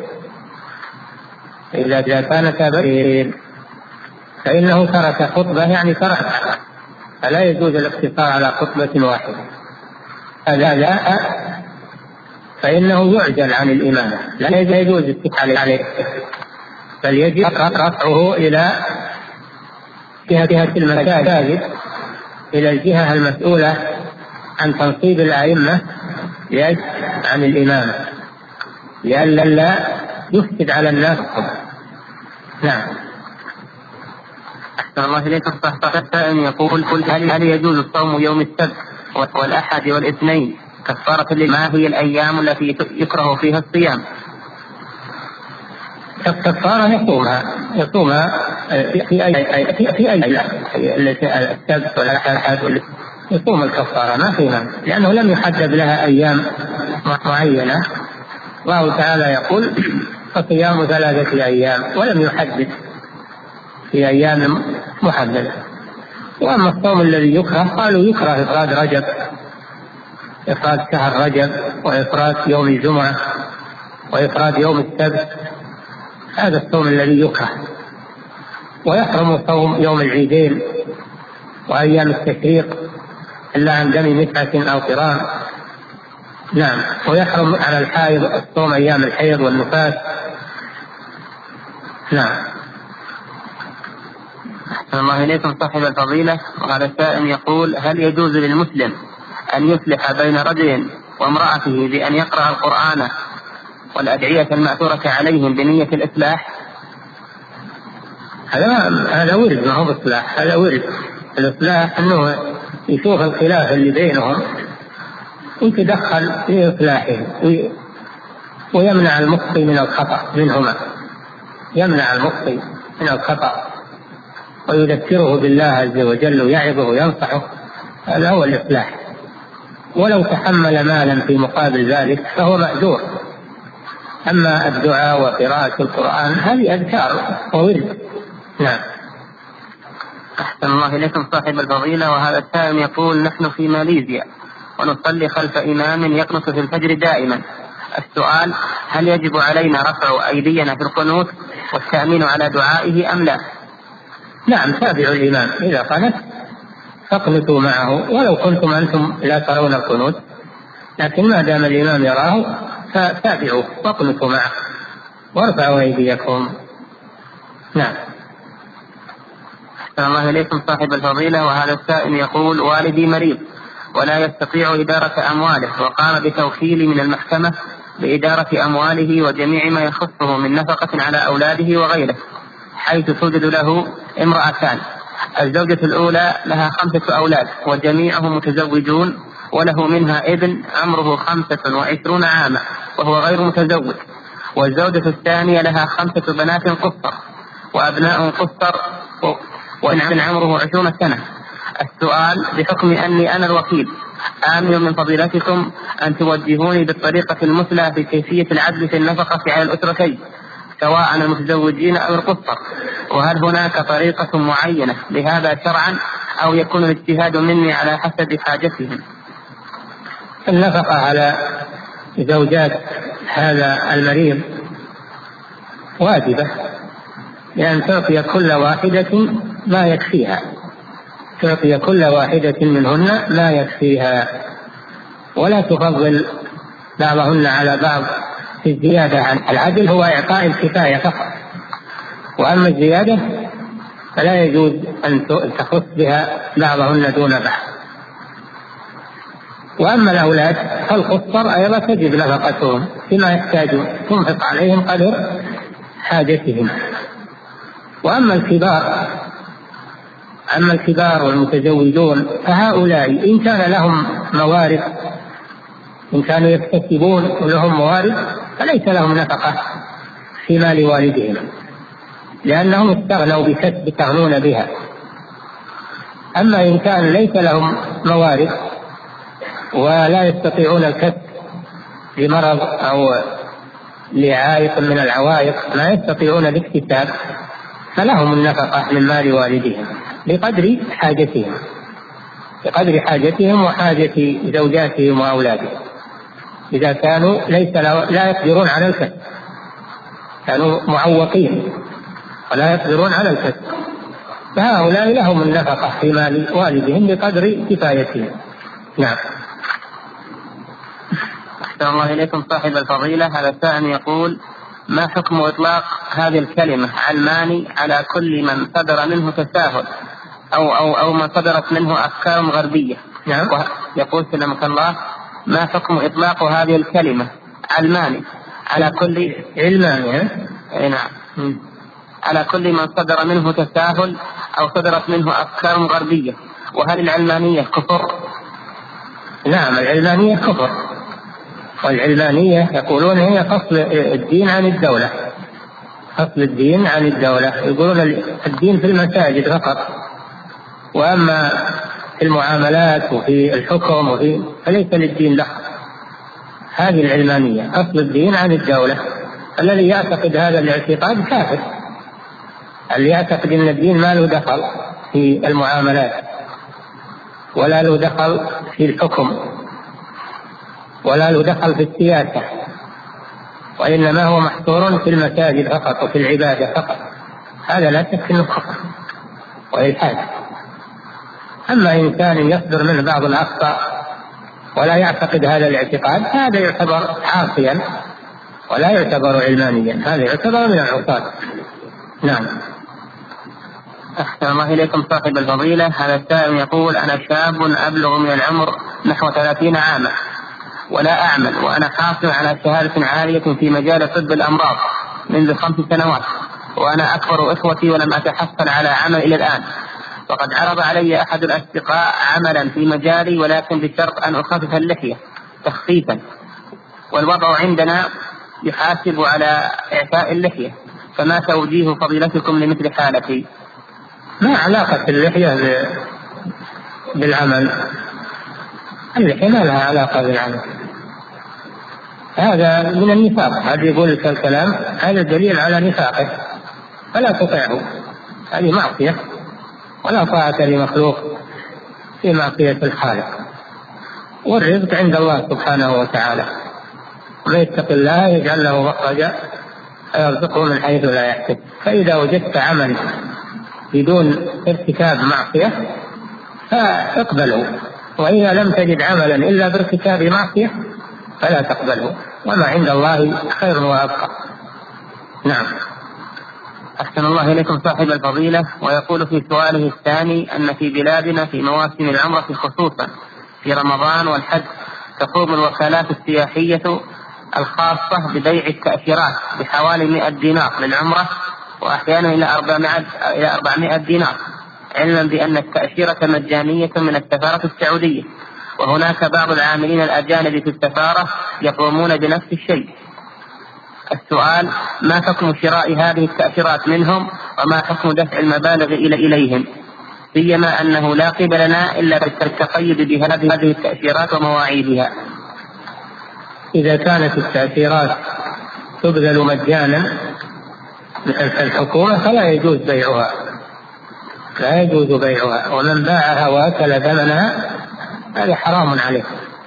إذا كانت بعيد فإنه ترك خطبة، يعني ترك، فلا يجوز الاقتصار على خطبة واحدة. هذا لا، فإنه يعجل عن الإمامة، لا يجوز الاتكال عليه، بل يجب رفعه إلى جهة المساجد، إلى الجهة المسؤولة عن تنصيب الأئمة ليجب عن الإمامة، لئلا لا يفسد على الناس. نعم. أحسن الله إليكم صاحب السائل يقول: هل يجوز الصوم يوم السبت والأحد والاثنين كفارة لما هي الأيام التي يكره فيها الصيام؟ الكفارة يصومها يصومها في أي في في أي السبت والأحد يصوم الكفارة، ما فيها، لأنه لم يحدد لها أيام معينة. الله تعالى يقول: فصيام ثلاثة أيام، ولم يحدد في أيام محددة. وأما الصوم الذي يكره، قالوا يكره إفراد رجب، إفراد شهر رجب، وإفراد يوم الجمعة، وإفراد يوم السبت، هذا الصوم الذي يكره. ويحرم صوم يوم العيدين وأيام التشريق إلا عن دم مسعة أو قران. نعم. ويحرم على الحائض الصوم أيام الحيض والنفاس. نعم. أحسن الله إليكم صاحب الفضيلة، وهذا السائل يقول: هل يجوز للمسلم أن يصلح بين رجل وامرأته بأن يقرأ القرآن والأدعية المأثورة عليهم بنية الإصلاح؟ هذا هذا ورد، ما هو إصلاح، هذا ورد. الإصلاح أنه يشوف الخلاف اللي بينهم ويتدخل في إصلاحهم ويمنع المخطئ من الخطأ منهما، يمنع المخطئ من الخطأ ويذكره بالله عز وجل ويعظه وينصحه. هذا هو الإصلاح. ولو تحمل مالا في مقابل ذلك فهو مأجور. أما الدعاء وقراءة القرآن هذه أذكار وورد. نعم. أحسن الله إليكم صاحب الفضيلة. وهذا السائل يقول: نحن في ماليزيا ونصلي خلف إمام يقنط في الفجر دائما. السؤال: هل يجب علينا رفع أيدينا في القنوت والتأمين على دعائه أم لا؟ نعم، تابعوا الإمام إذا قنت فاقنطوا معه ولو كنتم أنتم لا ترون القنوت، لكن ما دام الإمام يراه فتابعوا واقنطوا معه وارفعوا أيديكم. نعم. أحسن الله إليكم صاحب الفضيلة. وهذا السائل يقول: والدي مريض ولا يستطيع إدارة أمواله، وقام بتوكيلي من المحكمة بإدارة أمواله وجميع ما يخصه من نفقة على أولاده وغيره، حيث توجد له امرأتان. الزوجة الأولى لها خمسة أولاد وجميعهم متزوجون، وله منها ابن عمره خمسة وعشرون عاما وهو غير متزوج. والزوجة الثانية لها خمسة بنات قصر وأبناء قصر وابن عمره عشرون سنة. السؤال: بحكم أني أنا الوكيل آمل من فضيلتكم أن توجهوني بالطريقة المثلى في كيفية العدل في النفقة على الأسرتين سواء المتزوجين أو القصر، وهل هناك طريقة معينة لهذا شرعا أو يكون الاجتهاد مني على حسب حاجتهم؟ النفقة على زوجات هذا المريض واجبة، لأن تعطي كل واحدة ما يكفيها، تعطي كل واحدة منهن ما يكفيها، ولا تفضل بعضهن على بعض في الزيادة. عن العدل هو إعطاء الكفاية فقط، وأما الزيادة فلا يجوز أن تخص بها بعضهن دون بعض. وأما الأولاد فالقصر أيضا تجب نفقتهم فيما يحتاجون، تنفق عليهم قدر حاجتهم. وأما الكبار أما الكبار والمتزوجون فهؤلاء إن كان لهم موارد، إن كانوا يكتسبون ولهم موارد فليس لهم نفقة في مال والدهم، لأنهم استغنوا بكسب تغنون بها. أما إن كان ليس لهم موارد ولا يستطيعون الكسب لمرض أو لعائق من العوائق ما يستطيعون الاكتساب فلهم النفقة من مال والدهم بقدر حاجتهم بقدر حاجتهم وحاجة زوجاتهم وأولادهم. إذا كانوا ليس لا يقدرون على الكسب، كانوا معوقين ولا يقدرون على الكسب، فهؤلاء لهم النفقة في مال والدهم بقدر كفايتهم. نعم. أحسن الله إليكم صاحب الفضيلة. هذا السائل يقول: ما حكم إطلاق هذه الكلمة علماني على كل من صدر منه تساهل أو أو أو من صدرت منه أفكار غربية؟ نعم. يقول سلمك الله: ما حكم إطلاق هذه الكلمة علماني على كل علماني نعم على كل من صدر منه تساهل أو صدرت منه أفكار غربية؟ وهل العلمانية كفر؟ نعم، العلمانية كفر، والعلمانية يقولون هي فصل الدين عن الدولة، فصل الدين عن الدولة. يقولون الدين في المساجد فقط، وأما في المعاملات وفي الحكم وفي فليس للدين دخل. هذه العلمانية، فصل الدين عن الدولة. الذي يعتقد هذا الاعتقاد كافر، اللي يعتقد أن الدين ما له دخل في المعاملات ولا له دخل في الحكم ولا له دخل في السياسة، وإنما هو محصور في المساجد فقط وفي العبادة فقط، هذا لا شك أنه كفر وإلحاد. أما إنسان يصدر منه بعض الأخطاء ولا يعتقد هذا الاعتقاد هذا يعتبر عاصيا ولا يعتبر علمانيا، هذا يعتبر من العصاة. نعم. أحسن الله إليكم صاحب الفضيلة. هذا السائل يقول: أنا شاب أبلغ من العمر نحو ثلاثين عاما، ولا أعمل، وأنا حاصل على شهادة عالية في مجال طب الأمراض منذ خمس سنوات، وأنا أكبر إخوتي ولم أتحصل على عمل إلى الآن. وقد عرض علي أحد الأصدقاء عملا في مجالي ولكن بشرط أن أخفف اللحية تخفيفا، والوضع عندنا يحاسب على إعفاء اللحية، فما توجيه فضيلتكم لمثل حالتي؟ ما علاقة اللحية بالعمل؟ اللحية ما لها علاقة بالعمل، هذا من النفاق. هذا يقول لك الكلام، هذا دليل على نفاقه، فلا تطيعه، هذه معصية، ولا طاعة لمخلوق في معصية الخالق. والرزق عند الله سبحانه وتعالى، ومن يتق الله يجعل له مخرجا ويرزقه من حيث لا يحتسب. فإذا وجدت عمل بدون ارتكاب معصية فاقبله، وإذا لم تجد عملا إلا بارتكاب معصية فلا تقبله، وما عند الله خير وأبقى. نعم. أحسن الله إليكم صاحب الفضيلة، ويقول في سؤاله الثاني أن في بلادنا في مواسم العمرة خصوصا في رمضان والحج تقوم الوكالات السياحية الخاصة ببيع التأشيرات بحوالي مئة دينار للعمرة، وأحيانا إلى أربعمائة دينار، علما بأن التأشيرة مجانية من السفارة السعودية، وهناك بعض العاملين الأجانب في السفارة يقومون بنفس الشيء. السؤال: ما حكم شراء هذه التأشيرات منهم، وما حكم دفع المبالغ إلى إليهم، سيما أنه لا قبل لنا إلا بالتقيد بهذه التأشيرات ومواعيدها؟ إذا كانت التأشيرات تبذل مجانا من الحكومة فلا يجوز بيعها، لا يجوز بيعها، ومن باعها وأكل ثمنها هذا حرام عليه،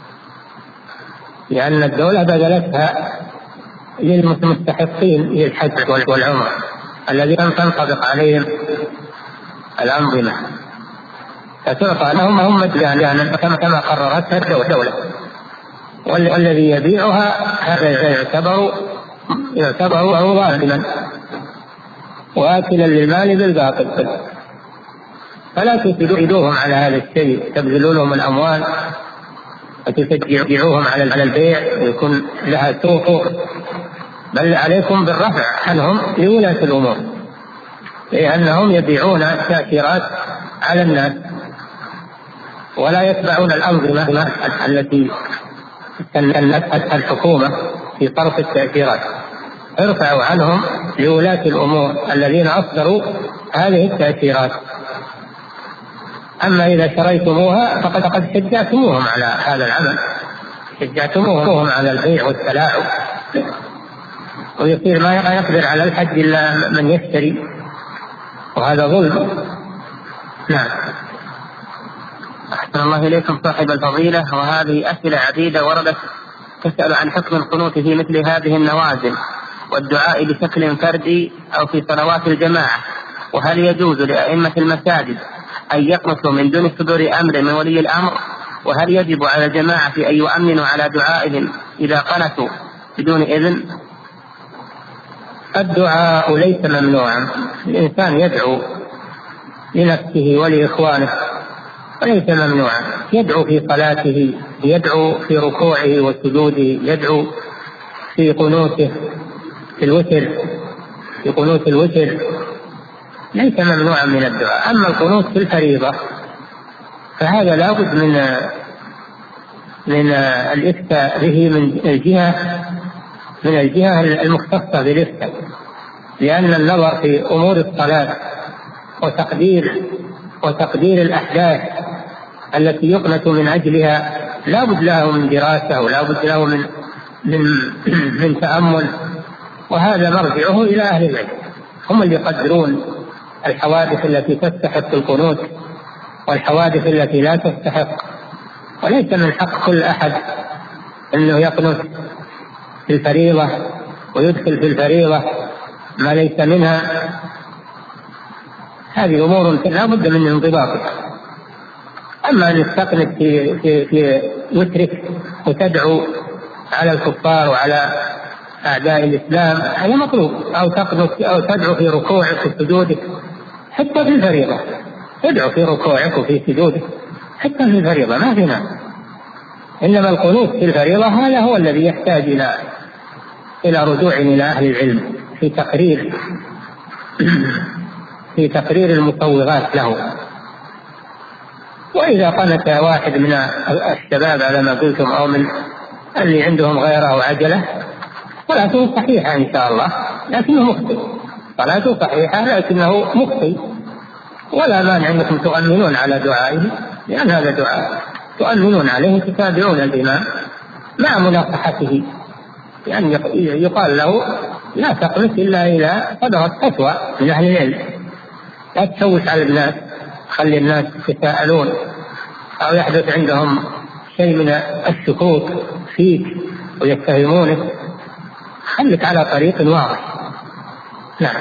لأن الدولة بذلتها للمستحقين للحج والعمرة الذين تنطبق عليهم الأنظمة، فتعطى لهم هم مجانا كما قررتها الدولة، والذي يبيعها هذا يعتبر يعتبر ظالما وآكلا للمال بالباطل. فلا تفيدوهم على هذا الشيء، تبذلوا لهم الأموال وتشجعوهم على البيع ويكون لها سوق، بل عليكم بالرفع عنهم لولاة الأمور، لأنهم يبيعون التأشيرات على الناس ولا يتبعون الأنظمة التي سنتها الحكومة في صرف التأشيرات. ارفعوا عنهم لولاة الأمور الذين أصدروا هذه التأشيرات. أما إذا شريتموها فقد قد شجعتموهم على هذا العمل، شجعتموهم على البيع والتلاعب، ويصير ما يقدر على الحج إلا من يشتري، وهذا ظلم. نعم. أحسن الله إليكم صاحب الفضيلة، وهذه أسئلة عديدة وردت تسأل عن حكم القنوت في مثل هذه النوازل والدعاء بشكل فردي أو في صلوات الجماعة، وهل يجوز لأئمة المساجد أن يقنطوا من دون صدور أمر من ولي الأمر، وهل يجب على الجماعة أن يؤمنوا على دعائهم إذا قنطوا بدون إذن؟ الدعاء ليس ممنوعا، الإنسان يدعو لنفسه ولإخوانه وليس ممنوعا، يدعو في صلاته، يدعو في ركوعه وسجوده، يدعو في قنوته في الوتر في قنوت الوتر، ليس ممنوعا من الدعاء. أما القنوت في الفريضة فهذا لا بد من من الإفتاء به من الجهة من الجهة المختصة بالإفتاء، لأن النظر في أمور الصلاة وتقدير وتقدير الأحداث التي يقنت من أجلها لا بد له من دراسة ولا بد له من من من تأمل، وهذا مرجعه إلى أهل العلم، هم اللي يقدرون الحوادث التي تستحق القنوت والحوادث التي لا تستحق. وليس من حق كل أحد أنه يقنت في الفريضة ويدخل في الفريضة ما ليس منها، هذه أمور لا بد من انضباطها. أما أن تقنت في, في, في وترك وتدعو على الكفار وعلى أعداء الإسلام هذا مطلوب، أو تقنت أو تدعو في ركوعك وسجودك حتى في الفريضة، تدعو في ركوعك وفي سجودك حتى في الفريضة ما فينا. إنما القنوت في الفريضة هذا هو الذي يحتاج إلى إلى رجوع إلى أهل العلم في تقرير في تقرير المسوغات له. وإذا قنت واحد من الشباب على ما قلتم أو من اللي عندهم غيره وعجلة صلاته صحيحة إن شاء الله، لكنه مخطئ، صلاته صحيحة لكنه مخطئ، ولا مانع أنكم تؤمنون على دعائه، لأن هذا دعاء تؤمنون عليه تتابعون الإمام مع مناصحته، لأن يعني يقال له لا تقنط إلا إذا صدرت فتوى من أهل العلم، لا تشوش على الناس، خلي الناس يتساءلون أو يحدث عندهم شيء من الشكوك فيك ويتهمونك، خليك على طريق واضح. نعم.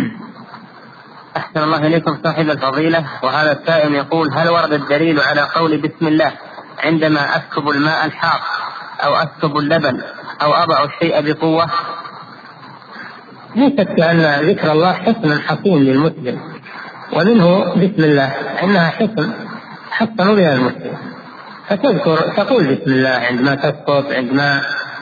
أحسن الله إليكم صاحب الفضيلة. وهذا السائل يقول: هل ورد الدليل على قول بسم الله عندما أسكب الماء الحار أو أسكب اللبن أو أضع الشيء بقوة؟ لا شك أن ذكر الله حصن حصين للمسلم، ومنه بسم الله إنها حصن حصن بها المسلم، فتذكر تقول بسم الله عندما تسقط، عندما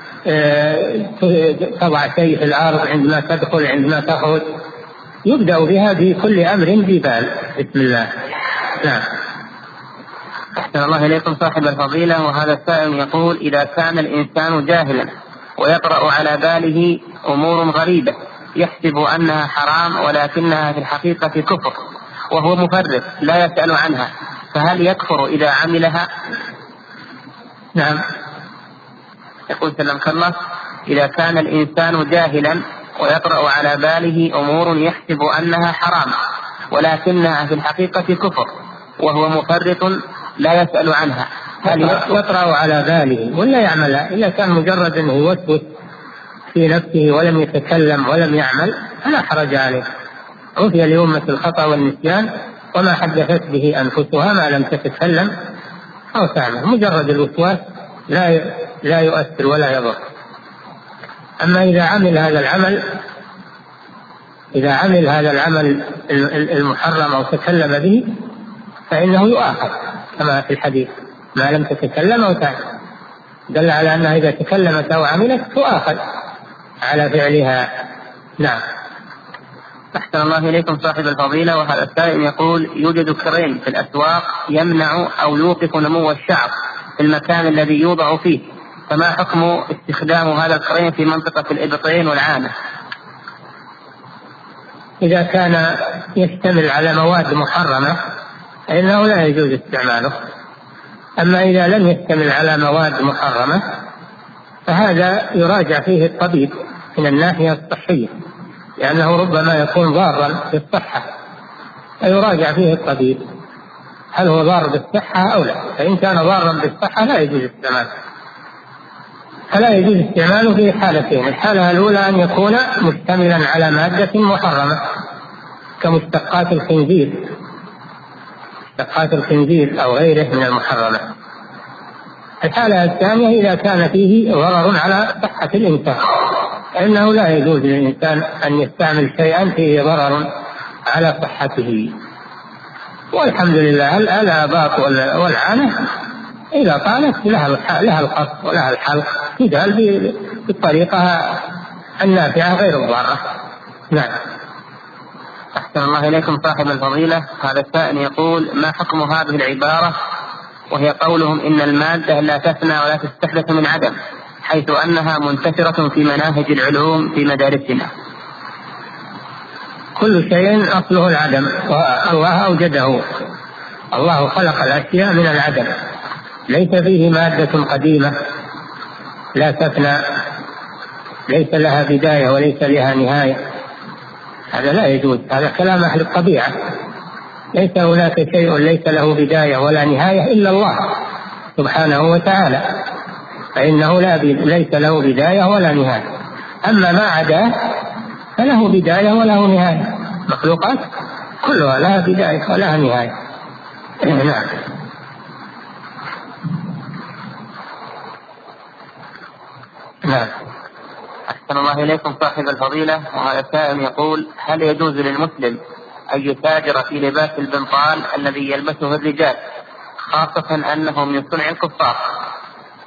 تضع شيء في الأرض، عندما تدخل، عندما تخرج، يبدأ بها بكل أمر ذي بال بسم الله. نعم. أحسن الله إليكم صاحب الفضيلة. وهذا السائل يقول: إذا كان الإنسان جاهلا ويطرأ على باله أمور غريبة يحسب أنها حرام ولكنها في الحقيقة كفر وهو مفرط لا يسأل عنها، فهل يكفر إذا عملها؟ نعم. يقول سلمك الله: إذا كان الإنسان جاهلا ويطرأ على باله أمور يحسب أنها حرام ولكنها في الحقيقة كفر وهو مفرط لا يسأل عنها، هل يطرأ على باله ولا يعملها؟ إذا كان مجرد أنه يوسوس في نفسه ولم يتكلم ولم يعمل فلا حرج عليه، عفي لأمة الخطأ والنسيان وما حدثت به أنفسها ما لم تتكلم أو تعمل. مجرد الوسواس لا لا يؤثر ولا يضر. أما إذا عمل هذا العمل إذا عمل هذا العمل المحرم أو تكلم به فإنه يؤاخذ كما في الحديث: ما لم تتكلم أو تعمل، دل على أنها إذا تكلمت أو عملت تؤاخذ على فعلها. نعم. أحسن الله إليكم صاحب الفضيلة. وهذا السائل يقول: يوجد كريم في الأسواق يمنع أو يوقف نمو الشعر في المكان الذي يوضع فيه، فما حكم استخدام هذا الكريم في منطقة الإبطين والعانة؟ إذا كان يشتمل على مواد محرمة فإنه لا يجوز استعماله. أما إذا لم يشتمل على مواد محرمة فهذا يراجع فيه الطبيب من الناحية الصحية، لأنه ربما يكون ضارا بالصحة، فيراجع فيه الطبيب هل هو ضار بالصحة أو لا. فإن كان ضارا بالصحة لا يجوز استعماله، فلا يجوز استعماله في حالتين: الحالة الأولى أن يكون مشتملا على مادة محرمة كمشتقات الخنزير مشتقات الخنزير أو غيره من المحرمات. الحالة الثانية إذا كان فيه ضرر على صحة الإنسان، فإنه لا يجوز للإنسان أن يستعمل شيئا فيه ضرر على صحته. والحمد لله الآباط والعانة إذا طالت لها القص ولها الحلق تدال بالطريقة النافعة غير الضارة. نعم. أحسن الله إليكم صاحب الفضيلة. هذا السائل يقول: ما حكم هذه العبارة وهي قولهم إن المادة لا تفنى ولا تستحدث من عدم، حيث أنها منتشرة في مناهج العلوم في مدارسنا؟ كل شيء أصله العدم، الله أوجده، الله خلق الأشياء من العدم، ليس فيه مادة قديمة لا تفنى، ليس لها بداية وليس لها نهاية، هذا لا يجوز، هذا كلام أهل الطبيعة. ليس هناك شيء ليس له بداية ولا نهاية إلا الله سبحانه وتعالى، فإنه لا ليس له بداية ولا نهاية. أما ما عداه فله بداية وله نهاية، مخلوقات كلها لها بداية ولها نهاية. نعم. نعم. أحسن الله إليكم صاحب الفضيلة. وهذا السائل يقول: هل يجوز للمسلم أن يتاجر في لباس البنطال الذي يلبسه الرجال، خاصة أنه من صنع الكفار؟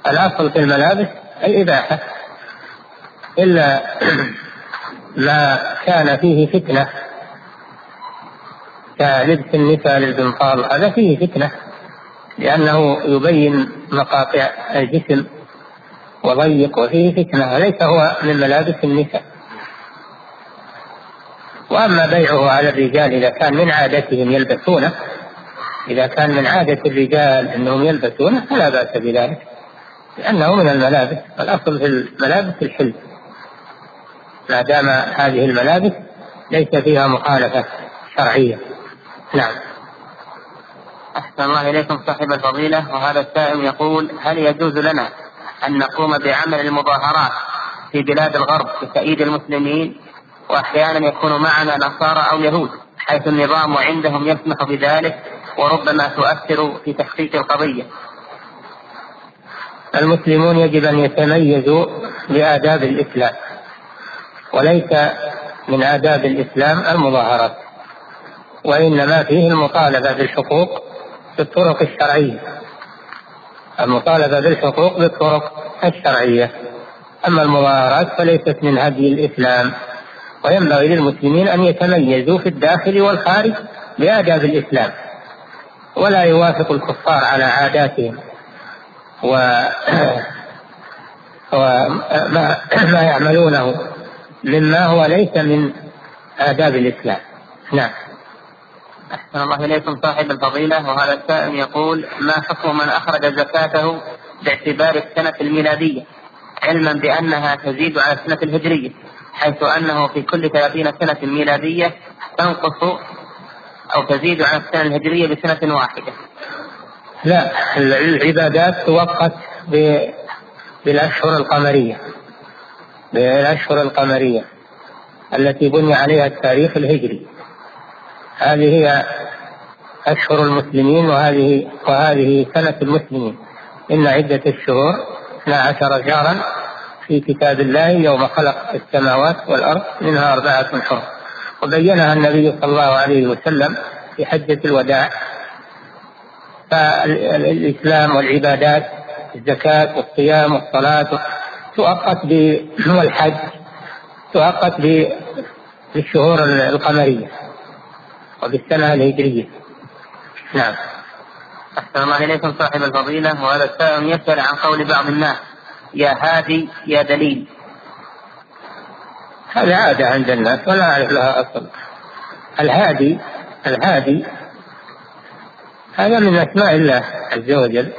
الأصل في الملابس الإباحة إلا ما كان فيه فتنة كلبس النساء للبنطال، هذا فيه فتنة لأنه يبين مقاطع الجسم وضيق وفيه فتنة، وليس هو من ملابس النساء. وأما بيعه على الرجال إذا كان من عادتهم يلبسونه، إذا كان من عادة الرجال أنهم يلبسونه فلا بأس بذلك لأنه من الملابس. الأصل في الملابس الحل ما دام هذه الملابس ليس فيها مخالفة شرعية. نعم. أحسن الله إليكم صاحب الفضيلة. وهذا السائل يقول: هل يجوز لنا أن نقوم بعمل المظاهرات في بلاد الغرب لتأييد المسلمين، وأحيانا يكون معنا نصارى أو يهود، حيث النظام عندهم يسمح بذلك وربما تؤثر في تحقيق القضية؟ المسلمون يجب أن يتميزوا بآداب الإسلام، وليس من آداب الإسلام المظاهرات، وإنما فيه المطالبة بالحقوق بالطرق الشرعية، المطالبة بالحقوق بالطرق الشرعية. أما المظاهرات فليست من هدي الإسلام، وينبغي للمسلمين أن يتميزوا في الداخل والخارج بآداب الإسلام، ولا يوافق الكفار على عاداتهم وما ما يعملونه مما هو ليس من آداب الإسلام. نعم. أحسن الله إليكم صاحب الفضيلة. وهذا السائل يقول: ما حكم من أخرج زكاته باعتبار السنة الميلادية، علما بأنها تزيد على السنة الهجرية، حيث أنه في كل ثلاثين سنة ميلادية تنقص أو تزيد على السنة الهجرية بسنة واحدة؟ لا، العبادات توقت بالأشهر القمرية بالأشهر القمرية التي بني عليها التاريخ الهجري. هذه هي أشهر المسلمين، وهذه وهذه سنة المسلمين. إن عدة الشهور اثنا عشر شهرا في كتاب الله يوم خلق السماوات والأرض منها أربعة حرم، وبينها النبي صلى الله عليه وسلم في حجة الوداع. فالإسلام والعبادات الزكاة والصيام والصلاة تؤقت والحج تؤقت بالشهور القمرية وبالسنة الهجرية. نعم. أحسن الله إليكم صاحب الفضيلة. وهذا السائل يسأل عن قول بعض الناس: يا هادي يا دليل. هذا عادة عند الناس ولا أعرف لها أصل. الهادي الهادي هذا من أسماء الله عز وجل،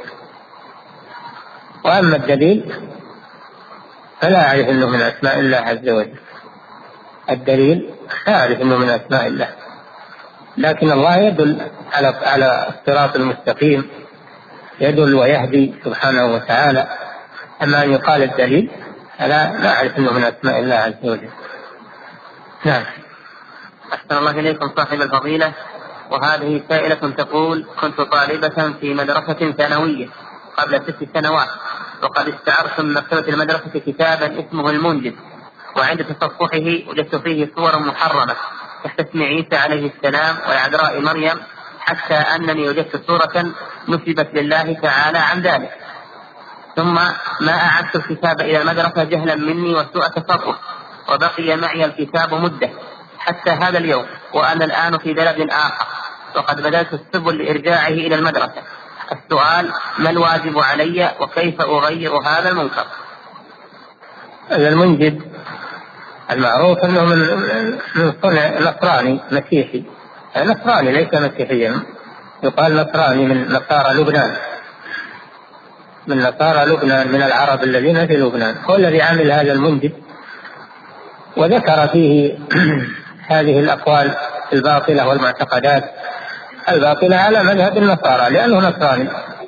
وأما الدليل فلا أعرف أنه من أسماء الله عز وجل. الدليل لا أعرف أنه من أسماء الله، لكن الله يدل على على الصراط المستقيم، يدل ويهدي سبحانه وتعالى. أما أن يقال الدليل فلا لا أعرف أنه من أسماء الله عز وجل. نعم. أحسن الله إليكم صاحب الفضيلة. وهذه سائلة تقول: كنت طالبة في مدرسة ثانوية قبل ست سنوات، وقد استعرت من مكتبة المدرسة كتابا اسمه المنجد، وعند تصفحه وجدت فيه صور محرمة تحت اسم عيسى عليه السلام والعذراء مريم، حتى أنني وجدت صورة نسبت لله تعالى عن ذلك. ثم ما أعدت الكتاب إلى المدرسة جهلا مني وسوء تصرف، وبقي معي الكتاب مدة حتى هذا اليوم، وأنا الآن في بلد آخر، وقد بدأت السبل لإرجاعه إلى المدرسة. السؤال: ما الواجب علي وكيف أغير هذا المنكر؟ المنجد المعروف أنه من صنع نصراني مسيحي، نصراني ليس مسيحيا، يقال نصراني من نصارى لبنان من نصارى لبنان من العرب الذين في لبنان، هو الذي عمل هذا المنجد، وذكر فيه هذه الأقوال الباطلة والمعتقدات الباطلة على مذهب النصارى لأنه نصراني.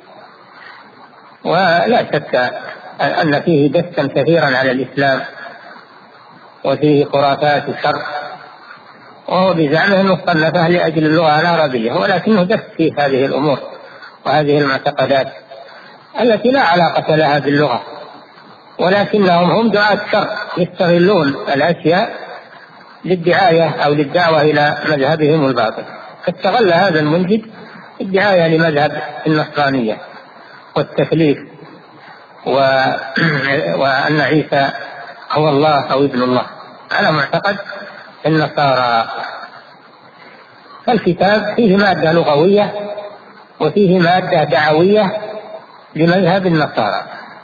ولا شك أن فيه دسا كثيرا على الإسلام وفيه خرافات الشر، وهو بزعمه أنه صنفه لأجل اللغة العربية، ولكنه دس في هذه الأمور وهذه المعتقدات التي لا علاقة لها باللغة، ولكنهم هم دعاة شر يستغلون الأشياء للدعاية أو للدعوة إلى مذهبهم الباطل. فاستغل هذا المنجد الدعاية لمذهب النصرانية والتثليث و... وأن عيسى هو الله أو ابن الله على معتقد النصارى. فالكتاب فيه مادة لغوية وفيه مادة دعوية لمذهب النصارى،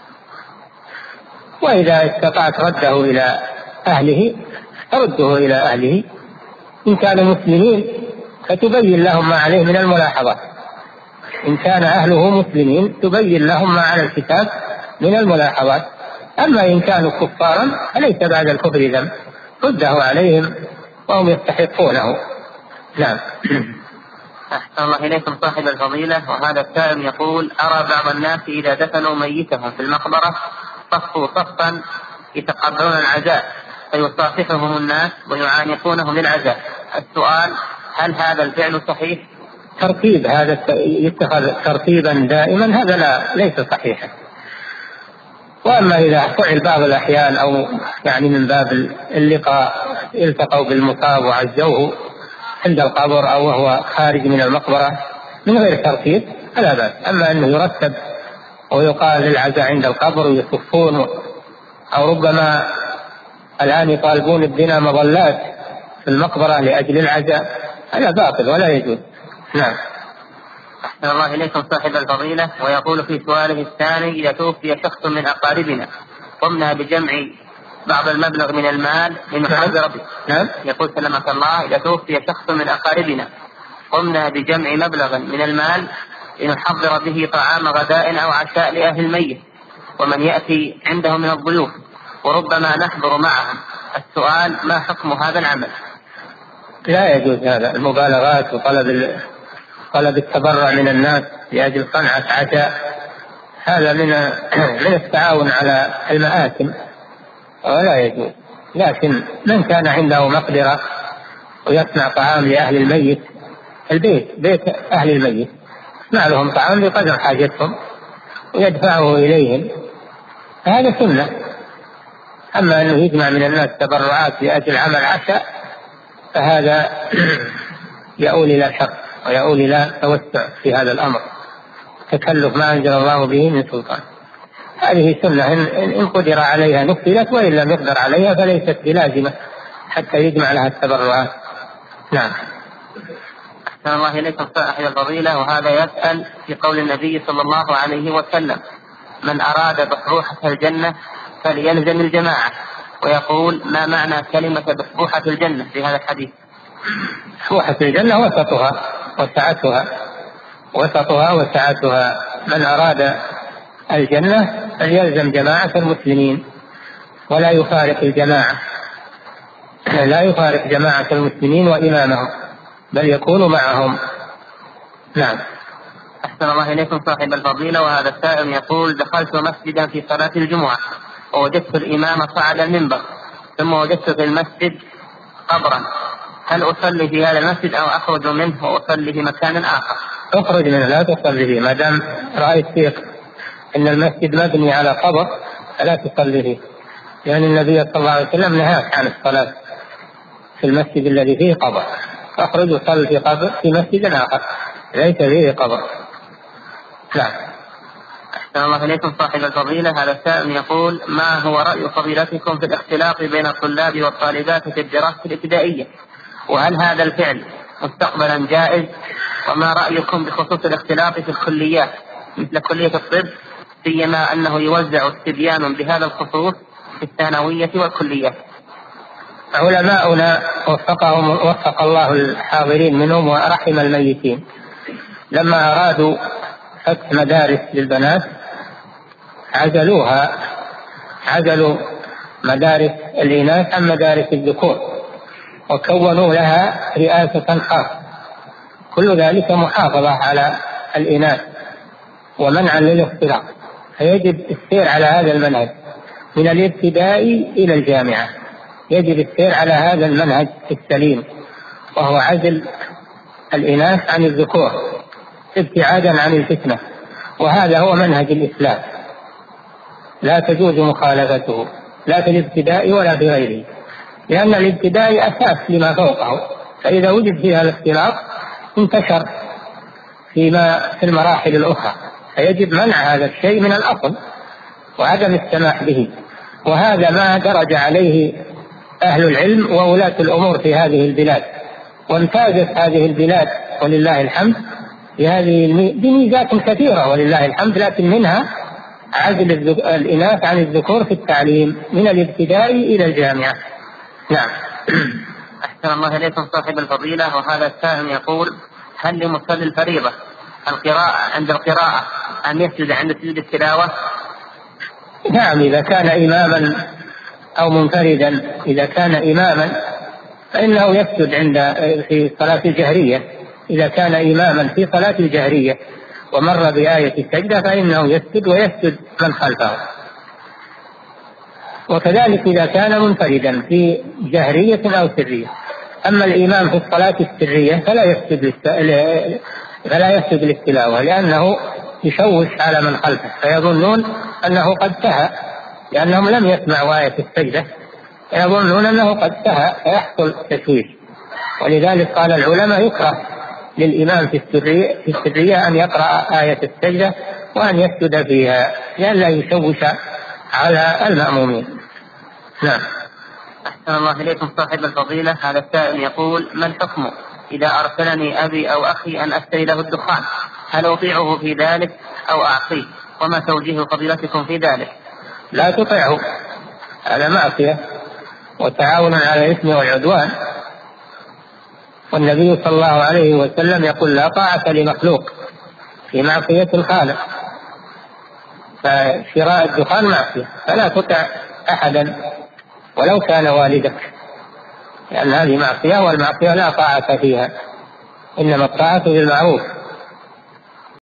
وإذا استطعت رده إلى أهله رده إلى أهله، إن كانوا مسلمين فتبين لهم ما عليه من الملاحظات، إن كان أهله مسلمين تبين لهم ما على الكتاب من الملاحظات. أما إن كانوا كفارا فليس بعد الكفر ذنب، رده عليهم وهم يستحقونه. نعم. أحسن الله إليكم صاحب الفضيلة. وهذا السائل يقول: أرى بعض الناس إذا دفنوا ميتهم في المقبرة صفوا صفا يتقبلون العزاء فيصافحهم الناس ويعانقونهم للعزاء. السؤال: هل هذا الفعل صحيح؟ ترتيب هذا يتخذ ترتيبا دائما هذا لا ليس صحيحا. وأما إذا فعل بعض الأحيان أو يعني من باب اللقاء التقوا بالمصاب وعزوه عند القبر أو وهو خارج من المقبرة من غير ترتيب فلا بأس. أما أنه يرتب ويقال للعزاء عند القبر ويصفون، أو ربما الآن يطالبون ببناء مظلات في المقبرة لأجل العزاء، هذا باطل ولا يجوز. نعم. أحسن الله إليكم صاحب الفضيلة. ويقول في سؤاله الثاني: إذا توفي شخص من أقاربنا قمنا بجمع بعض المبلغ من المال لنحضر به. نعم. يقول سلمك الله: إذا توفي شخص من أقاربنا قمنا بجمع مبلغ من المال لنحضر به طعام غداء أو عشاء لأهل الميت ومن يأتي عنده من الضيوف وربما نحضر معهم. السؤال: ما حكم هذا العمل؟ لا يجوز هذا، المبالغات وطلب طلب التبرع من الناس لأجل صنعة عشاء، هذا من من التعاون على المآثم ولا يجوز. لكن من كان عنده مقدرة ويصنع طعام لأهل الميت، البيت بيت أهل الميت يصنع لهم طعام بقدر حاجتهم ويدفعه إليهم، هذا سنة. أما أنه يجمع من الناس تبرعات لأجل عمل عشاء فهذا يؤول إلى شر ويؤول إلى توسع في هذا الأمر، تكلف ما أنزل الله به من سلطان. هذه سنة إن قدر عليها نفذت، وإن لم يقدر عليها فليست بلازمة حتى يجمع لها التبرعات. نعم. أحسن الله إليكم صاحب الفضيلة. وهذا يسأل في قول النبي صلى الله عليه وسلم: من أراد بحبوحة الجنة فليلزم الجماعة. ويقول: ما معنى كلمة بحبوحة الجنة في هذا الحديث؟ بحبوحة الجنة وسطها وسعتها، وسطها وسعتها. من أراد الجنة فليلزم جماعة المسلمين ولا يفارق الجماعة، لا يفارق جماعة المسلمين وإمامهم، بل يكون معهم. نعم. أحسن الله إليكم صاحب الفضيلة. وهذا السائل يقول: دخلت مسجدا في صلاة الجمعة ووجدت الإمام صعد المنبر ثم وجدت في المسجد قبرا، هل أصلي في هذا المسجد أو أخرج منه وأصلي في مكان آخر؟ اخرج منه، لا تصلي فيه، ما دام رأيت فيه أن المسجد مبني على قبر فلا تصلي فيه، لأن النبي صلى الله عليه وسلم نهاك عن الصلاة في المسجد الذي فيه قبر، فاخرج وصل في قبر في مسجد آخر ليس فيه قبر. نعم. أحسن الله إليكم صاحب الفضيلة. هذا السائل يقول: ما هو رأي فضيلتكم في الاختلاط بين الطلاب والطالبات في الدراسة الابتدائية؟ وهل هذا الفعل مستقبلا جائز؟ وما رأيكم بخصوص الاختلاط في الكليات مثل كلية الطب، سيما أنه يوزع استبيان بهذا الخصوص في الثانوية والكليات؟ علماؤنا وفقهم وفق الله الحاضرين منهم ورحم الميتين، لما أرادوا فتح مدارس للبنات عزلوها، عزلوا مدارس الإناث عن مدارس الذكور وكونوا لها رئاسة خاصة، كل ذلك محافظة على الإناث ومنعا للاختلاط. فيجب السير على هذا المنهج من الابتدائي إلى الجامعة، يجب السير على هذا المنهج السليم، وهو عزل الإناث عن الذكور ابتعادا عن الفتنة، وهذا هو منهج الإسلام، لا تجوز مخالفته لا في الابتداء ولا في غيره، لأن الابتداء أساس لما فوقه، فإذا وجد فيها الاختلاط انتشر فيما في المراحل الأخرى، فيجب منع هذا الشيء من الأصل وعدم السماح به. وهذا ما درج عليه أهل العلم وولاة الأمور في هذه البلاد، وامتازت هذه البلاد ولله الحمد بهذه بميزات كثيرة ولله الحمد، لكن منها عزل الإناث عن الذكور في التعليم من الابتدائي إلى الجامعة. نعم. أحسن الله إليكم صاحب الفضيلة. وهذا السائل يقول: هل لمصلي الفريضة القراءة عند القراءة أن يسجد عند سجود التلاوة؟ نعم، إذا كان إماما أو منفردا، إذا كان إماما فإنه يسجد عند في صلاة الجهرية. إذا كان إماما في صلاة الجهرية ومر بآية السجدة فإنه يسجد ويسجد من خلفه. وكذلك إذا كان منفردا في جهرية أو سرية. أما الإمام في الصلاة السرية فلا يسجد فلا يسجد للتلاوة، لأنه يشوش على من خلفه فيظنون أنه قد سهى، لأنهم لم يسمعوا آية السجدة يظنون أنه قد سهى فيحصل تشويش. ولذلك قال العلماء: يكره للإمام في السرية, في السرية أن يقرأ آية السجدة وأن يسجد فيها لئلا يشوش على المأمومين. نعم. أحسن الله إليكم صاحب الفضيلة. هذا السائل يقول: ما الحكم إذا أرسلني أبي أو أخي أن أشتري له الدخان؟ هل أطيعه في ذلك أو أعصيه؟ وما توجيه فضيلتكم في ذلك؟ لا تطيعه، هذا معصية وتعاون على الإثم والعدوان. والنبي صلى الله عليه وسلم يقول: لا طاعة لمخلوق في معصية الخالق. فشراء الدخان معصية، فلا تطع أحدا ولو كان والدك، لأن هذه معصية، والمعصية لا طاعة فيها، إنما الطاعة بالمعروف.